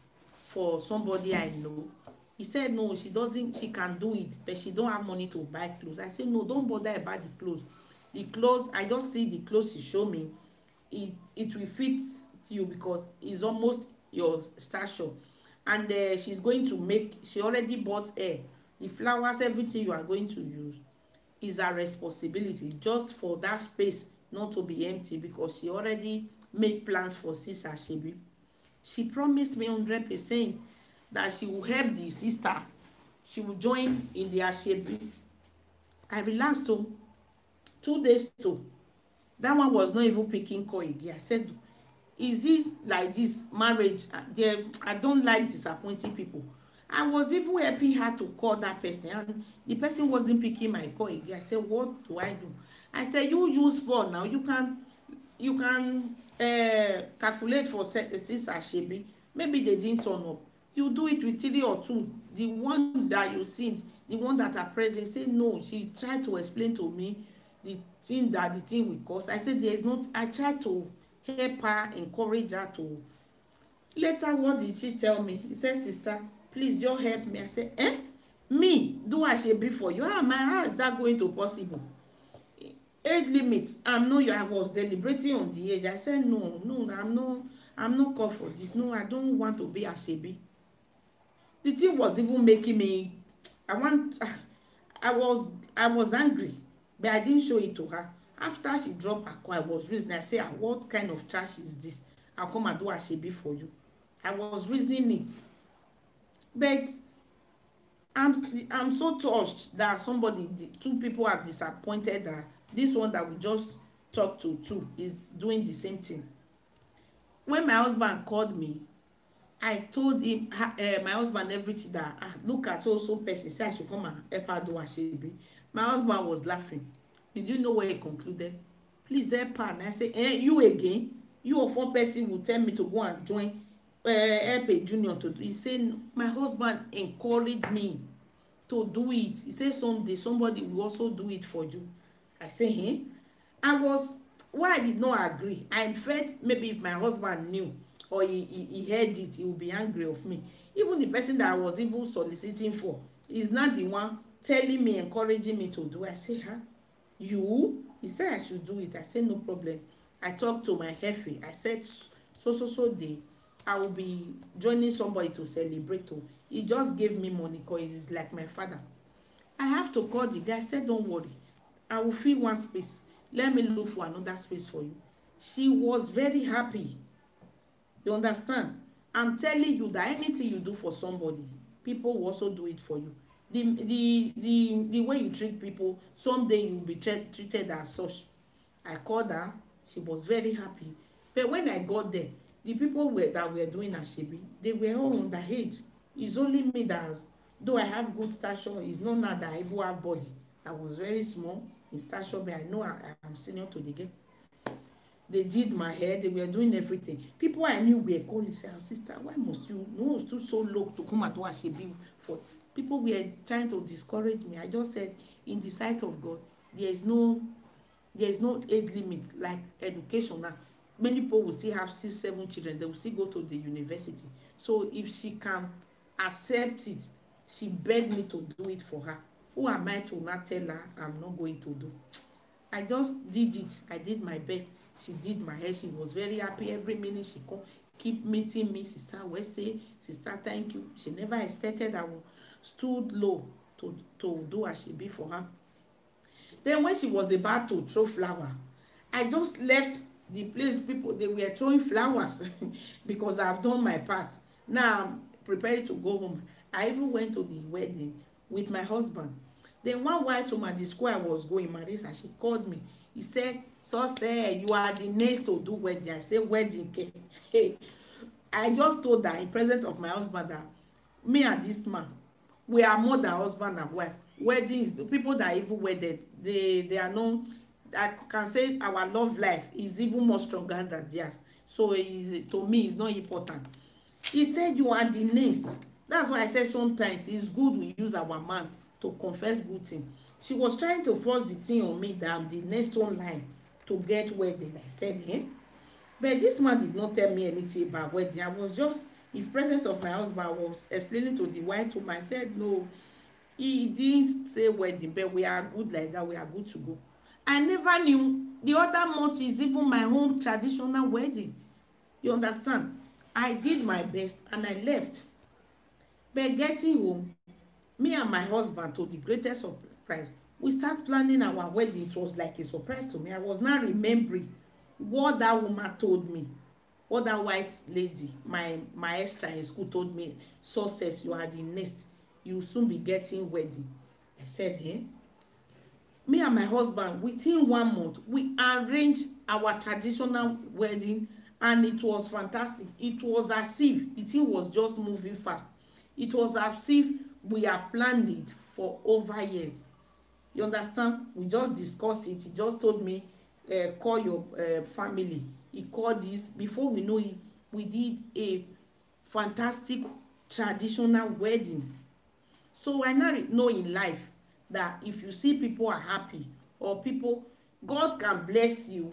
for somebody I know? He said, no, she doesn't, she can do it, but she don't have money to buy clothes. I said, no, don't bother about the clothes. The clothes, I just see the clothes she showed me. It, it will fit you because it's almost your stature. And uh, she's going to make, she already bought hair. The flowers, everything you are going to use is her responsibility, just for that space not to be empty, because she already made plans for sis asebi. She promised me one hundred percent that she will help the sister. She will join in the asebi. I relaxed to two days to. That one was not even picking call again. I said, is it like this marriage? I don't like disappointing people. I was even helping her to call that person, and the person wasn't picking my call again. I said, what do I do? I said, you use phone now. You can, you can uh, calculate for six asebi. Maybe they didn't turn up. You do it with three or two. The one that you see, the one that are present, say no. She tried to explain to me the thing that the thing will cause. I said, there is not. I tried to help her, encourage her to. Later, what did she tell me? She said, sister, please just help me. I said, eh? Me do asebi for you? Ah, my, how is that going to possible? Age limit. I'm no. I was deliberating on the age. I said, no, no, I'm no, I'm not called for this. No, I don't want to be asebi. The thing was even making me. I want. I was. I was angry, but I didn't show it to her. After she dropped her call, I was reasoning. I said, what kind of trash is this? I'll come and do asebi for you. I was reasoning it. But I'm I'm so touched that somebody, two people have disappointed her. This one that we just talked to too is doing the same thing. When my husband called me, I told him, uh, my husband, everything that, ah, look at so so person, say I should come and help her do Asoebi. My husband was laughing. Did you know where he concluded? Please help her. And I say, eh, you again? You of one person will tell me to go and join uh, help a junior to do. He said, my husband encouraged me to do it. He said, someday somebody will also do it for you. I say, him. Eh? I was, why I did not agree. I felt maybe if my husband knew or he, he, he heard it, he would be angry of me. Even the person that I was even soliciting for is not the one telling me, encouraging me to do. I say, huh? You? He said I should do it. I said, no problem. I talked to my Hefe. I said, so, so, so day, I will be joining somebody to celebrate. To. He just gave me money because he's like my father. I have to call the guy. I said, don't worry. I will fill one space. Let me look for another space for you. She was very happy. You understand? I'm telling you that anything you do for somebody, people will also do it for you. The, the, the, the way you treat people, someday you'll be tre treated as such. I called her. She was very happy. But when I got there, the people were, that were doing Asoebi, they were all underage. It's only me that has, though I have good stature, it's not now that I even have body. I was very small in stature, but I know I, I am senior to the game. They did my hair, they were doing everything. People I knew were calling, say, sister, why must you, no one stood so low to come and do Asoebi for. People were trying to discourage me. I just said, in the sight of God, there is no, there is no age limit like education now. Many people will still have six, seven children. They will still go to the university. So if she can accept it, she begged me to do it for her. Who am I to not tell her I'm not going to do? I just did it. I did my best. She did my hair. She was very happy. Every minute she come, keep meeting me. Sister Weste, sister, thank you. She never expected I would stood low to, to do Asoebi for her. Then when she was about to throw flower, I just left the place. People, they were throwing flowers because I've done my part. Now I'm preparing to go home. I even went to the wedding with my husband. Then one white woman, the school I was going, Marisa, she called me. He said, so say you are the next to do wedding. I said, wedding. Hey, I just told her in presence of my husband that me and this man, we are more than husband and wife. Weddings, the people that are even wedded, they they are known. I can say our love life is even more stronger than theirs. So it, to me, it's not important. He said you are the next. That's why I said sometimes it's good we use our man to confess good thing. She was trying to force the thing on me that I'm the next online to get wedding. I said, eh? But this man did not tell me anything about wedding. I was just, in presence of my husband, I was explaining to the white woman. I said, no, he didn't say wedding, but we are good like that. We are good to go. I never knew the other month is even my home traditional wedding. You understand? I did my best and I left. But getting home, me and my husband, to the greatest surprise, we start planning our wedding. It was like a surprise to me. I was not remembering what that woman told me. What that white lady, my my extra in school, told me. Success, you are the next. You will soon be getting wedding. I said, hey. Me and my husband, within one month, we arranged our traditional wedding, and it was fantastic. It was as if the thing was just moving fast. It was as if we have planned it for over years. You understand? We just discussed it. He just told me, uh, call your uh, family. He called this. Before we know it, we did a fantastic traditional wedding. So I now know in life that if you see people are happy, or people, God can bless you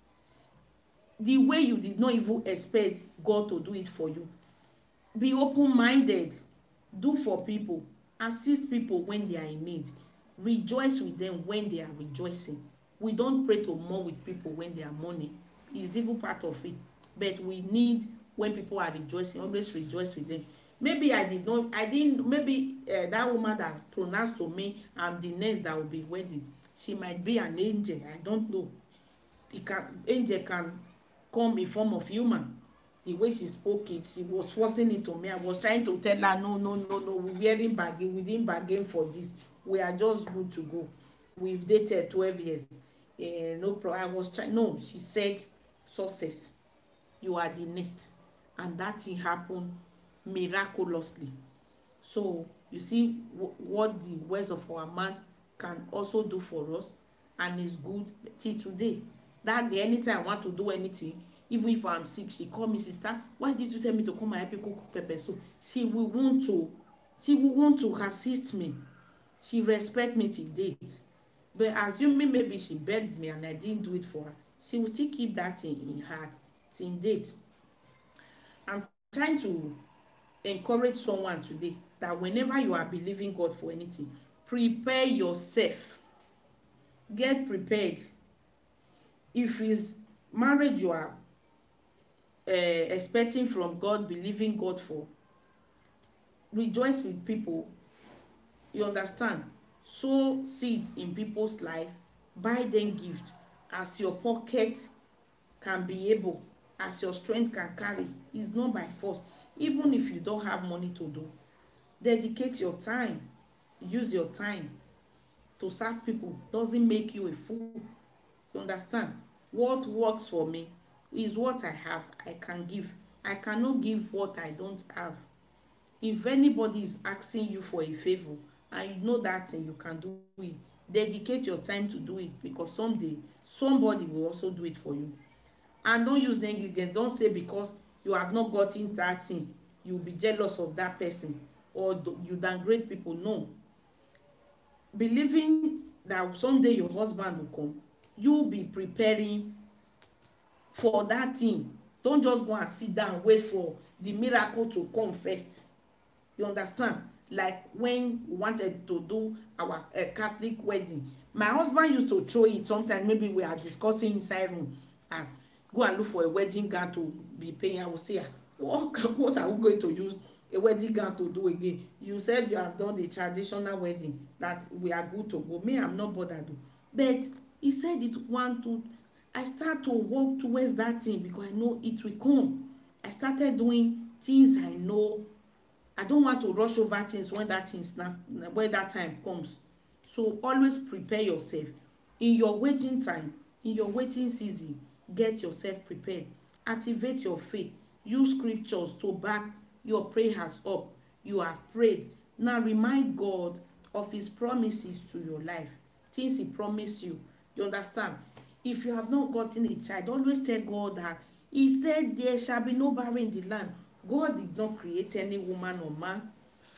the way you did not even expect God to do it for you. Be open-minded. Do for people. Assist people when they are in need. Rejoice with them when they are rejoicing. We don't pray to more with people when they are mourning. It's even part of it. But we need, when people are rejoicing, always rejoice with them. Maybe I did not, I didn't, maybe uh, that woman that pronounced to me, I'm the next that will be wedding. She might be an angel. I don't know. It can, angel can come in form of human. The way she spoke it, she was forcing it on me. I was trying to tell her, no, no, no, no, we didn't bargain, we didn't bargain for this. We are just good to go. We've dated twelve years. Uh, no problem. I was trying, no, she said, success, you are the next. And that thing happened miraculously. So you see what the words of our mouth can also do for us, and it's good till today. That day, anytime I want to do anything, even if I'm sick, she call me, sister, why did you tell me to come and help you cook pepper soup? She will want to, she will want to assist me. She respect me till date. But assuming maybe she begged me and I didn't do it for her, she will still keep that in, in heart till date. I'm trying to encourage someone today that whenever you are believing God for anything, prepare yourself. Get prepared. If it's marriage you are uh, expecting from God, believing God for, rejoice with people. You understand? Sow seed in people's life, buy them gift as your pocket can be able, as your strength can carry. It's not by force. Even if you don't have money to do, dedicate your time. Use your time to serve people. Doesn't make you a fool. You understand? What works for me is what I have, I can give. I cannot give what I don't have. If anybody is asking you for a favor and you know that thing, you can do it. Dedicate your time to do it, because someday somebody will also do it for you. And don't use negligence. Don't say because you have not gotten that thing, you'll be jealous of that person or you downgrade people. No. Believing that someday your husband will come, you'll be preparing for that thing. Don't just go and sit down and wait for the miracle to come first. You understand? Like when we wanted to do our uh, Catholic wedding, my husband used to throw it sometimes. Maybe we are discussing inside room and go and look for a wedding gown to be paying. I will say, what, what are we going to use a wedding gown to do again? You said you have done the traditional wedding, that we are good to go. Me, I'm not bothered. But he said it one, two. I start to work towards that thing because I know it will come. I started doing things I know. I don't want to rush over things when that thing's not, when that time comes. So always prepare yourself. In your waiting time, in your waiting season, get yourself prepared. Activate your faith. Use scriptures to back your prayers up. You have prayed. Now remind God of his promises to your life. Things he promised you. You understand? If you have not gotten a child, always tell God that he said there shall be no barren in the land. God did not create any woman or man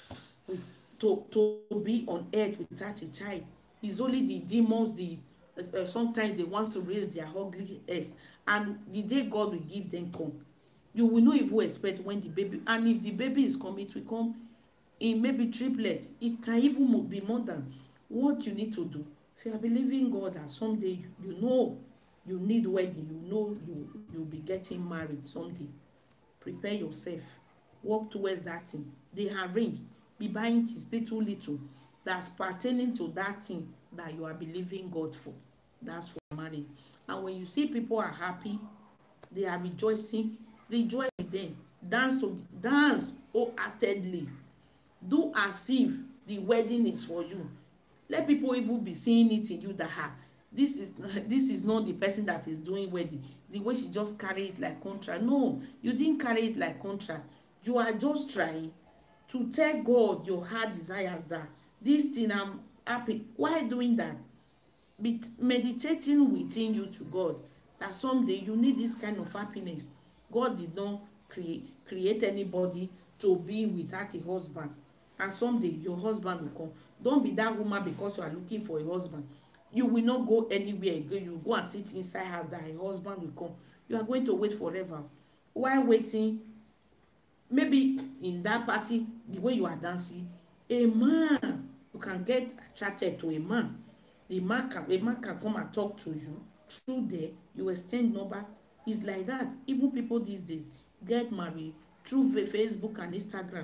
to, to be on earth without a child. It's only the demons, the uh, sometimes they want to raise their ugly heads. And the day God will give them come, you will not even expect when the baby, and if the baby is coming, it will come in maybe triplet. It can even be more than what you need to do. If you are believing God that someday you, you know you need wedding, you know you you'll be getting married someday. Prepare yourself. Work towards that thing. They arranged. Be buying things little little that's pertaining to that thing that you are believing God for. That's for marriage. And when you see people are happy, they are rejoicing, rejoice with them. Dance to dance wholeheartedly. Do as if the wedding is for you. Let people even be seeing it in you that ha, this is this is not the person that is doing wedding. The way she just carry it like contract. No, you didn't carry it like contract. You are just trying to tell God your heart desires that this thing I'm happy. Why doing that? Be meditating within you to God that someday you need this kind of happiness. God did not create create anybody to be without a husband, and someday your husband will come. Don't be that woman because you are looking for a husband. You will not go anywhere again. You go and sit inside house that a husband will come. You are going to wait forever. While waiting, maybe in that party, the way you are dancing, a man, you can get attracted to a man. The man can, a man can come and talk to you through there. You exchange numbers. It's like that. Even people these days get married through Facebook and Instagram.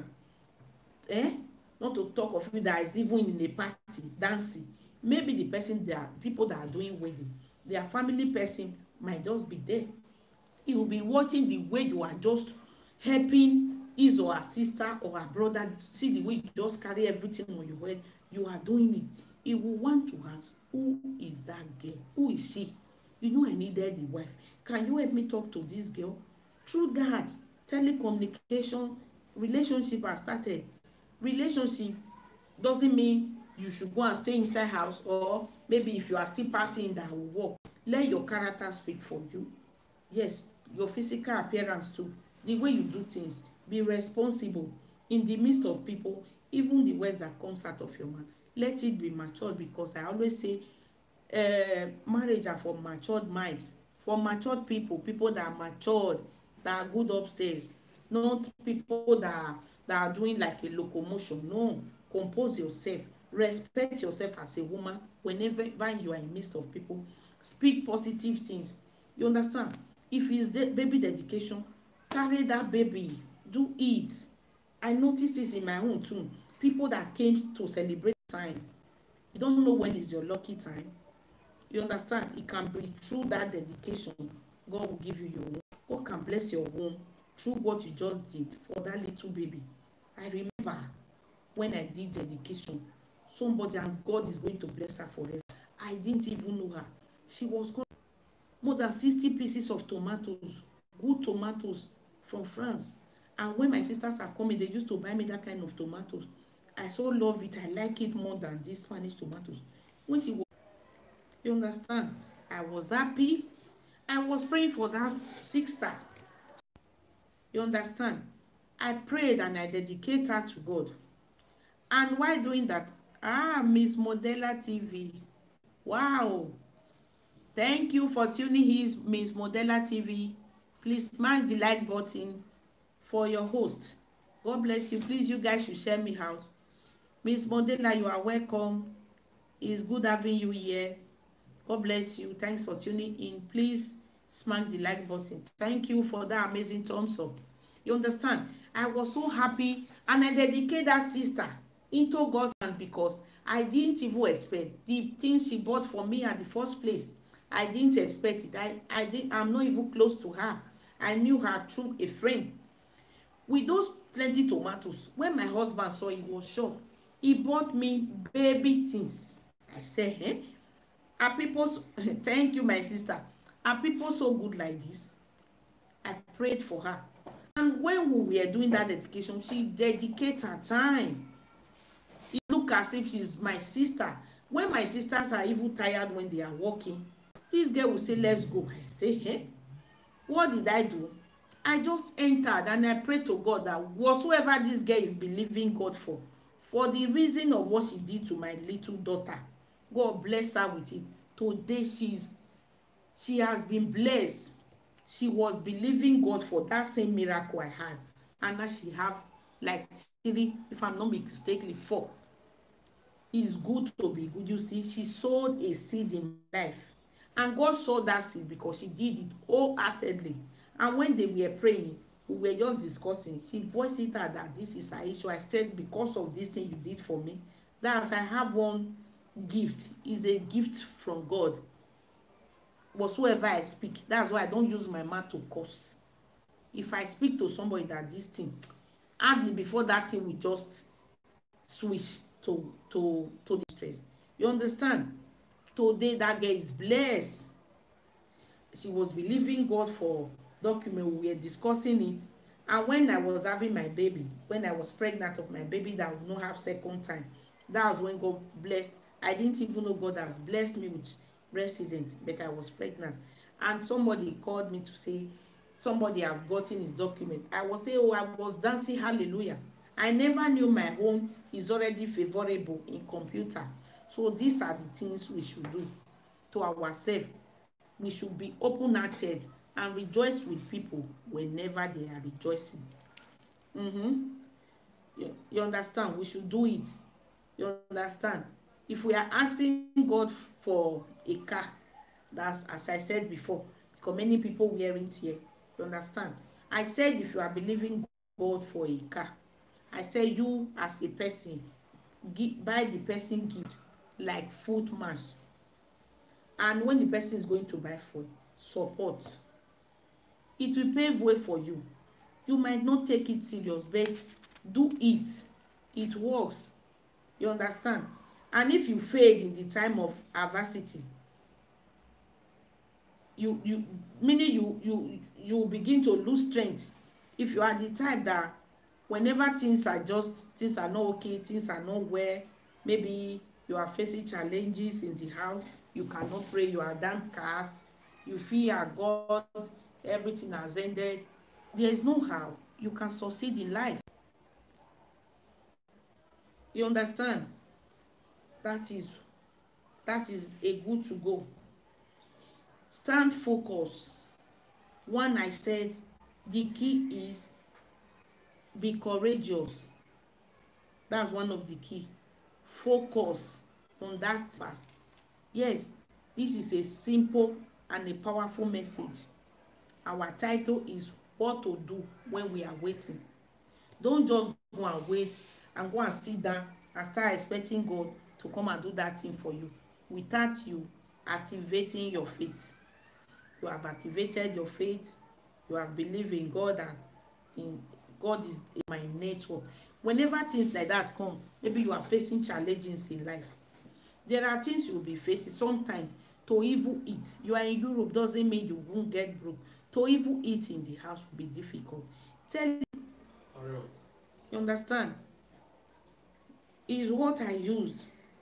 Eh? Not to talk of you that is even in a party dancing. Maybe the person that people that are doing wedding, their family person might just be there. He will be watching the way you are just helping his or her sister or her brother. See the way you just carry everything on your head. You are doing it. He will want to ask, who is that girl? Who is she? You know I needed a wife. Can you help me talk to this girl? Through that, telecommunication relationship has started. Relationship doesn't mean you should go and stay inside house, or maybe if you are still partying, that will work. Let your character speak for you. Yes, your physical appearance too, the way you do things. Be responsible in the midst of people. Even the words that comes out of your mouth, let it be matured, because I always say uh, marriage are for matured minds, for matured people, people that are matured, that are good upstairs, not people that are, that are doing like a locomotion. No, compose yourself, respect yourself as a woman. Whenever you are in the midst of people, speak positive things. You understand? If it's the baby dedication, carry that baby, do it. I notice this in my own too. People that came to celebrate time, you don't know when is your lucky time. You understand? It can be through that dedication. God will give you your womb. God can bless your womb through what you just did for that little baby. I remember when I did dedication, somebody, and God is going to bless her forever. I didn't even know her. She was gone. More than sixty pieces of tomatoes, good tomatoes from France. And when my sisters are coming, they used to buy me that kind of tomatoes. I so love it. I like it more than these Spanish tomatoes. When she was, you understand? I was happy. I was praying for that sister. You understand? I prayed and I dedicated her to God. And while doing that, ah, Miss Modella T V. Wow. Thank you for tuning in, Miss Modella T V. Please smash the like button for your host. God bless you. Please, you guys should share me out. Miss Modella, you are welcome. It's good having you here. God bless you. Thanks for tuning in. Please smash the like button. Thank you for that amazing thumbs up. You understand? I was so happy, and I dedicate that sister into God's hand, because I didn't even expect the things she bought for me at the first place. I didn't expect it. I, I didn't, I'm not even close to her. I knew her through a friend. With those plenty tomatoes, when my husband saw it, he was shocked. He bought me baby things. I said, eh? Are people so, thank you, my sister. Are people so good like this? I prayed for her. And when we were doing that dedication, she dedicated her time. It looked as if she's my sister. When my sisters are even tired when they are walking, this girl will say, let's go. I say, hey, what did I do? I just entered and I prayed to God that whatsoever this girl is believing God for, for the reason of what she did to my little daughter, God bless her with it. Today she's, she has been blessed. She was believing God for that same miracle I had. And now she have like three, if I'm not mistaken, four. It's good to be good. You see, she sowed a seed in life. And God saw that seed because she did it wholeheartedly. And when they were praying, we were just discussing. She voiced it out that this is her issue. I said, because of this thing you did for me, that's, I have one gift. It's a gift from God. Whatsoever I speak, that's why I don't use my mouth to curse. If I speak to somebody that this thing, hardly before that thing will just switch to to to the stress. You understand? Today that girl is blessed. She was believing God for document. We were discussing it. And when I was having my baby, when I was pregnant of my baby that would not have second time, that was when God blessed. I didn't even know God has blessed me with resident, but I was pregnant. And somebody called me to say, somebody have gotten his document. I was saying, oh, I was dancing hallelujah. I never knew my own is already favorable in computer. So these are the things we should do to ourselves. We should be open-hearted and rejoice with people whenever they are rejoicing. Mm-hmm. You, you understand? We should do it. You understand? If we are asking God for a car, that's as I said before, because many people wear it here. You understand? I said if you are believing God for a car, I said you as a person, give, buy the person gift like food mash. And when the person is going to buy food, support. It will pave way for you. You might not take it serious, but do it. It works. You understand? And if you fail in the time of adversity, you you meaning you you you begin to lose strength. If you are the type that Whenever things are just things are not okay, things are not well, maybe you are facing challenges in the house, you cannot pray, you are downcast, you feel ah God, everything has ended, there is no how you can succeed in life. You understand? That is that is a good to go. Stand focused. One, I said the key is be courageous. That's one of the key. Focus on that path. Yes, this is a simple and a powerful message. Our title is what to do when we are waiting. Don't just go and wait and go and sit down and start expecting God to come and do that thing for you without you activating your faith. You have activated your faith, you have believed in God, and in God is my nature. Whenever things like that come, maybe you are facing challenges in life, there are things you will be facing. Sometimes to even eat, you are in Europe doesn't mean you won't get broke. To even eat in the house will be difficult. Tell you, you understand, is what I used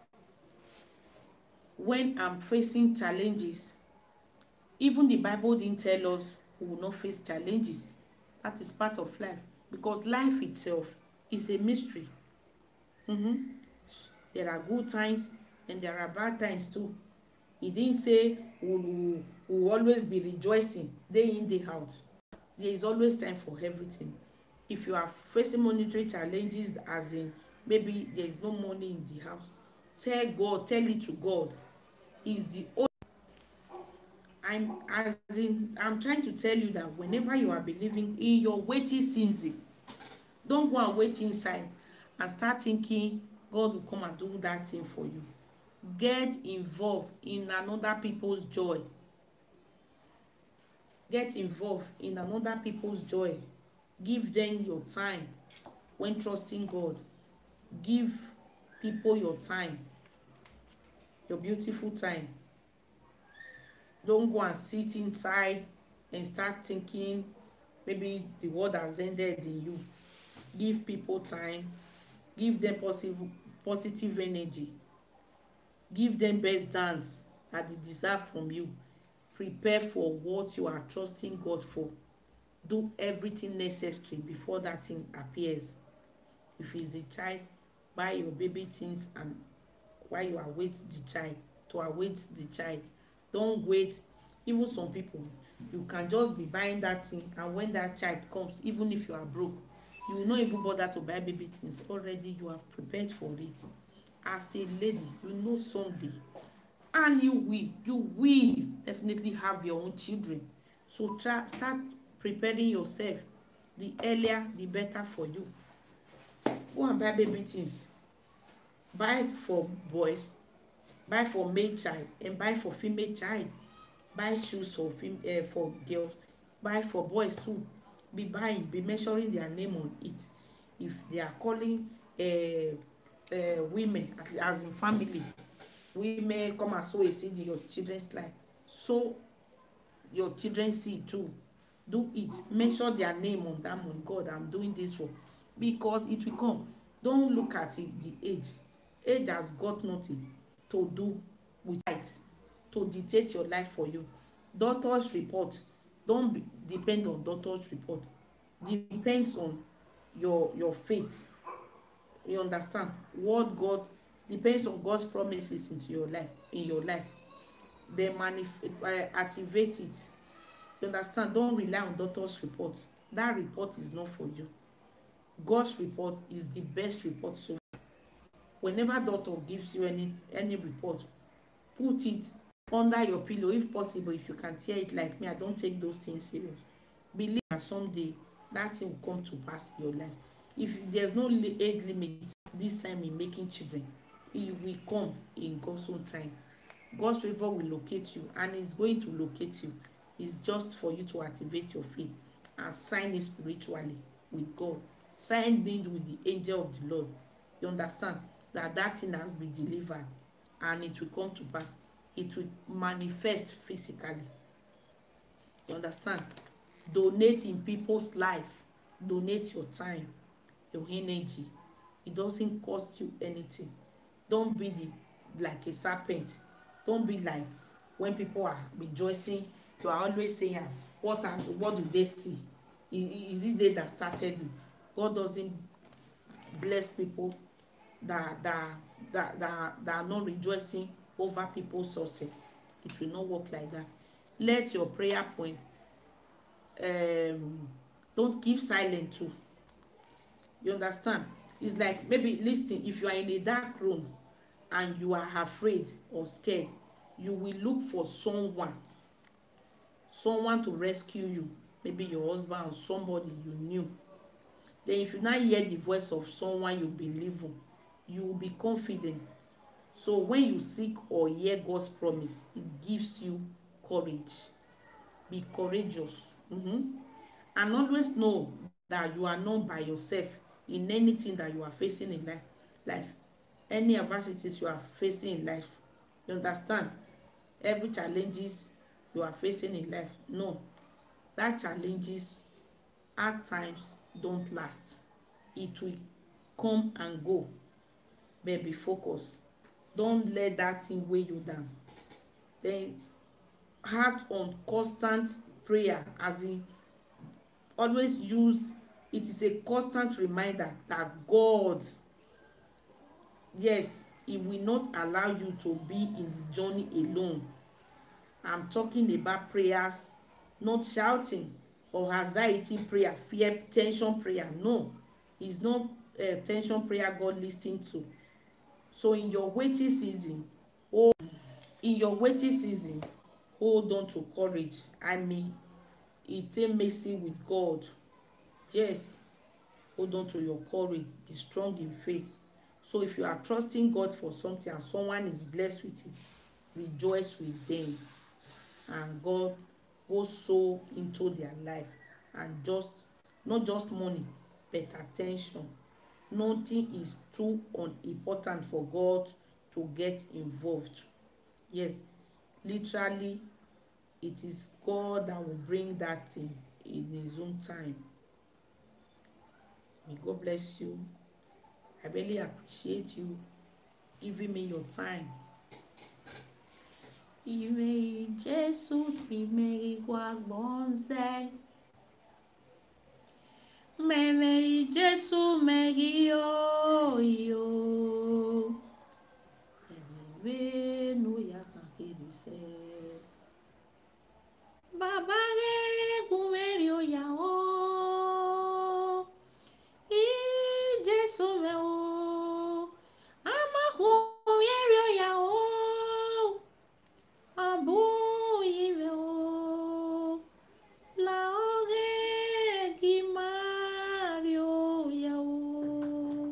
when I'm facing challenges. Even the Bible didn't tell us we will not face challenges. That is part of life, because life itself is a mystery. Mm-hmm. There are good times and there are bad times too. He didn't say we will we'll always be rejoicing day in, day out. There is always time for everything. If you are facing monetary challenges, as in maybe there is no money in the house, tell God, tell it to God. He's the only. I'm as in I'm trying to tell you that whenever you are believing in your waiting season, don't go and wait inside and start thinking God will come and do that thing for you. Get involved in another people's joy. Get involved in another people's joy. Give them your time when trusting God. Give people your time, your beautiful time. Don't go and sit inside and start thinking maybe the world has ended in you. Give people time. Give them positive, positive energy. Give them best dance that they deserve from you. Prepare for what you are trusting God for. Do everything necessary before that thing appears. If it's a child, buy your baby things and while you await the child, to await the child. Don't wait. Even some people, you can just be buying that thing, and when that child comes, even if you are broke, you will not even bother to buy baby things. Already you have prepared for it. As a lady, you know someday, and you will you will definitely have your own children. So try start preparing yourself. The earlier the better for you. Go and buy baby things. Buy for boys, buy for male child, and buy for female child. Buy shoes for fem uh, for girls, buy for boys too. Be buying, be mentioning their name on it. If they are calling uh, uh, women as in family, women come and sow a seed in your children's life, sow your children's seed too. Do it, mention their name on that money. God, I'm doing this for, because it will come. Don't look at it, the age. Age has got nothing to do with it, to dictate your life for you. Doctor's report, don't be, depend on doctor's report. Depends on your your faith. You understand? What God, depends on God's promises into your life, in your life. They manif- uh, activate it. You understand? Don't rely on doctor's report. That report is not for you. God's report is the best report. So whenever doctor gives you any any report, put it under your pillow if possible. If you can tear it like me, I don't take those things serious. Believe that someday that thing will come to pass in your life. If there's no age limit this time in making children, it will come in God's own time. God's favor will locate you, and it's going to locate you. It's just for you to activate your faith and sign it spiritually with God. Sign it with the angel of the Lord. You understand that that thing has been delivered, and it will come to pass. It will manifest physically. You understand? Donate in people's life. Donate your time. your energy. It doesn't cost you anything. Don't be the, like a serpent. Don't be like when people are rejoicing, you are always saying, ah, what are, what do they see? Is, is it they that started it? God doesn't bless people that that that that, that are not rejoicing over people's success. It will not work like that. Let your prayer point, um don't keep silent too. You understand? It's like, maybe listen, if you are in a dark room and you are afraid or scared, you will look for someone someone to rescue you, maybe your husband or somebody you knew. Then if you now hear the voice of someone you believe in, you will be confident. So when you seek or hear God's promise, it gives you courage. Be courageous. Mm-hmm. And always know that you are not by yourself in anything that you are facing in life. life. Any adversities you are facing in life. You understand? Every challenges you are facing in life. No. That challenges at times don't last. It will come and go. But be focused. Don't let that thing weigh you down. Then heart on constant prayer, as in always use it is a constant reminder that God, yes, he will not allow you to be in the journey alone. I'm talking about prayers, not shouting or anxiety prayer, fear, tension prayer. No, it's not uh, tension prayer God listens to. So in your waiting season, oh, in your waiting season, hold on to courage. I mean, it's a mercy with God. Yes, hold on to your courage. Be strong in faith. So if you are trusting God for something and someone is blessed with it, rejoice with them. And God goes so into their life, and just not just money but attention. Nothing is too unimportant for God to get involved. Yes, literally it is God that will bring that thing in his own time. May God bless you. I really appreciate you giving me your time. Ire Jésù ti meri wa gbonze. Mere Jésù meri yo yo. Ere no ya kakiri se. Baba re gumeri o ya o. I Jésù me o. Ama gumeri o ya o. Abu ire o. La ore gimari o ya o.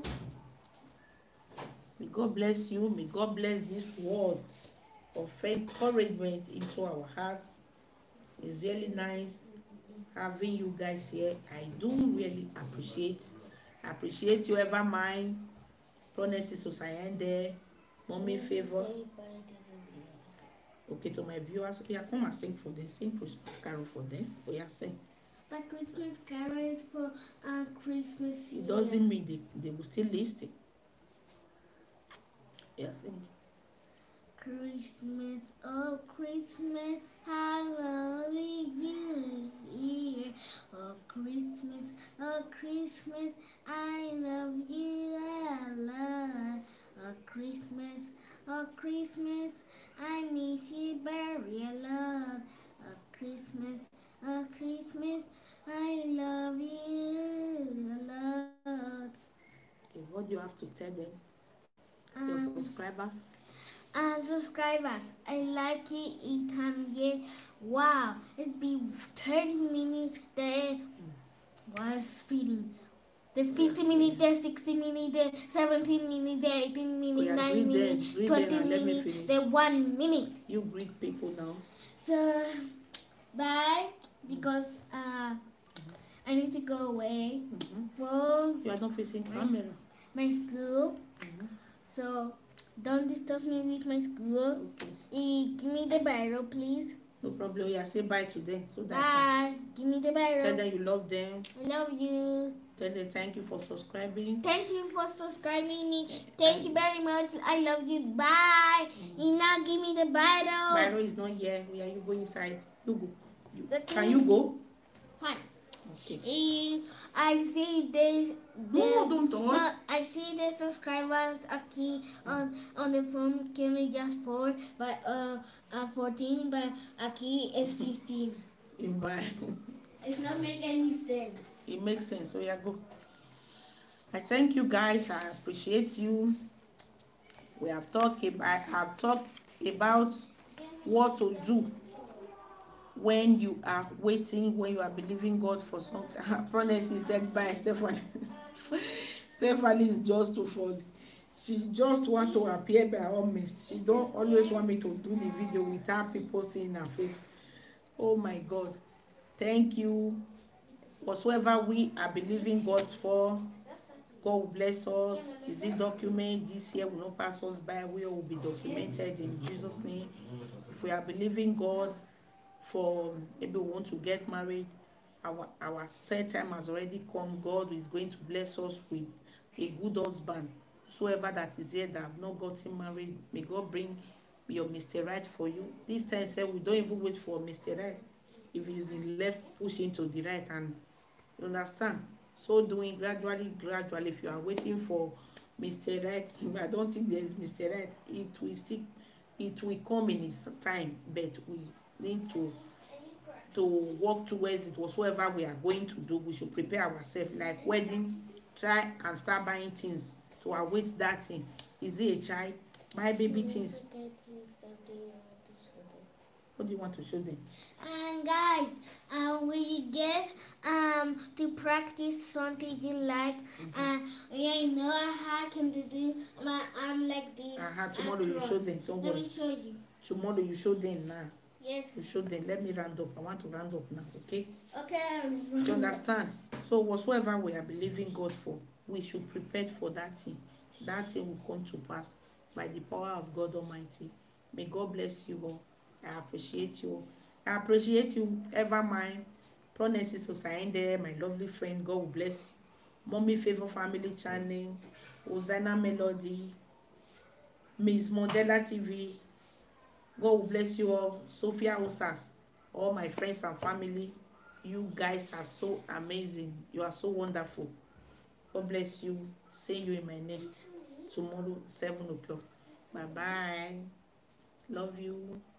May God bless you. May God bless these words of encouragement into our hearts. It's really nice having you guys here. I do really appreciate appreciate you ever mind. Promises Osayende, Mommy Favor. Okay, to my viewers, yeah, come and sing for them. Sing Christmas carol for them. Oh yeah, sing. The Christmas carols for uh, Christmas. It doesn't mean they, they will still listen. Yeah, sing. Christmas, oh Christmas, how lovely you here. Oh Christmas, oh Christmas, I love you a lot. Oh Christmas, oh Christmas, I miss you very a lot. Oh Christmas, oh Christmas, I love you a lot. Okay, what do you have to tell them? Um, Your subscribers? And subscribers, I like it. It can get wow. It's be thirty minutes there. Was speeding. The fifty minutes there, sixty minutes there, seventeen minutes there, eighteen minutes, Oh, yeah, nine greet minutes, them, greet twenty them and let me minutes, finish. there one minute. You greet people now. So bye, because uh I need to go away Mm-hmm. for You are not facing my, camera. my school. Mm-hmm. So don't disturb me with my school. Okay. Eh, give me the Bible, please. No problem. Yeah, say bye to them so that Bye. Give me the I can tell Bible. them you love them. I love you. Tell them thank you for subscribing. Thank you for subscribing me. Thank you very much. I love you. Bye. Mm. Now give me the Bible. Bible is not here. Where are you going inside? You go. You, so can you go? Fine. Okay. I see this. No, don't touch. Uh, I see the subscribers aquí on on the phone can be just four, but uh, uh fourteen, but aquí is fifteen. Bye. It's not making any sense. It makes sense. So yeah, go. I thank you guys. I appreciate you. We have talked about. I have talked about what to do when you are waiting, when you are believing God for something. Promise said by Stephanie. Stephanie is just too funny. She just want to appear by all means. She don't always want me to do the video without people seeing her face. Oh my God. Thank you. Whatsoever we are believing God for, God will bless us. Is it document? This year will not pass us by. We will be documented in Jesus' name. If we are believing God for maybe we want to get married, our our set time has already come. God is going to bless us with a good husband. Whoever that is here that have not gotten married, may God bring your Mister Right for you. This time say we don't even wait for Mister Right. If he's in left, push into the right, and you understand. So doing gradually, gradually. If you are waiting for Mister Right, I don't think there is Mister Right. It will stick. It will come in its time, but we need to to work towards it. Whatsoever we are going to do, we should prepare ourselves. Like wedding, try and start buying things to await that thing. Is it a child? Buy baby things. What do you want to show them? And guys, uh, we get um to practice something you like. Mm-hmm. uh, yeah, you know how can do my arm like this. Uh-huh. Tomorrow you show them. Don't Let worry. me show you. Tomorrow you show them now. Yes. You show them. Let me round up. I want to round up now. Okay. Okay. You understand? So whatsoever we are believing God for, we should prepare for that thing. That thing will come to pass by the power of God Almighty. May God bless you all. I appreciate you. I appreciate you, ever mine. Pronesis Osayende, my lovely friend. God will bless you. Mommy Favor Family Channel, Hosanna Melody, Miss Mondela T V. God will bless you all. Sophia Osas, all my friends and family. You guys are so amazing. You are so wonderful. God bless you. See you in my next tomorrow, seven o'clock. Bye bye. Love you.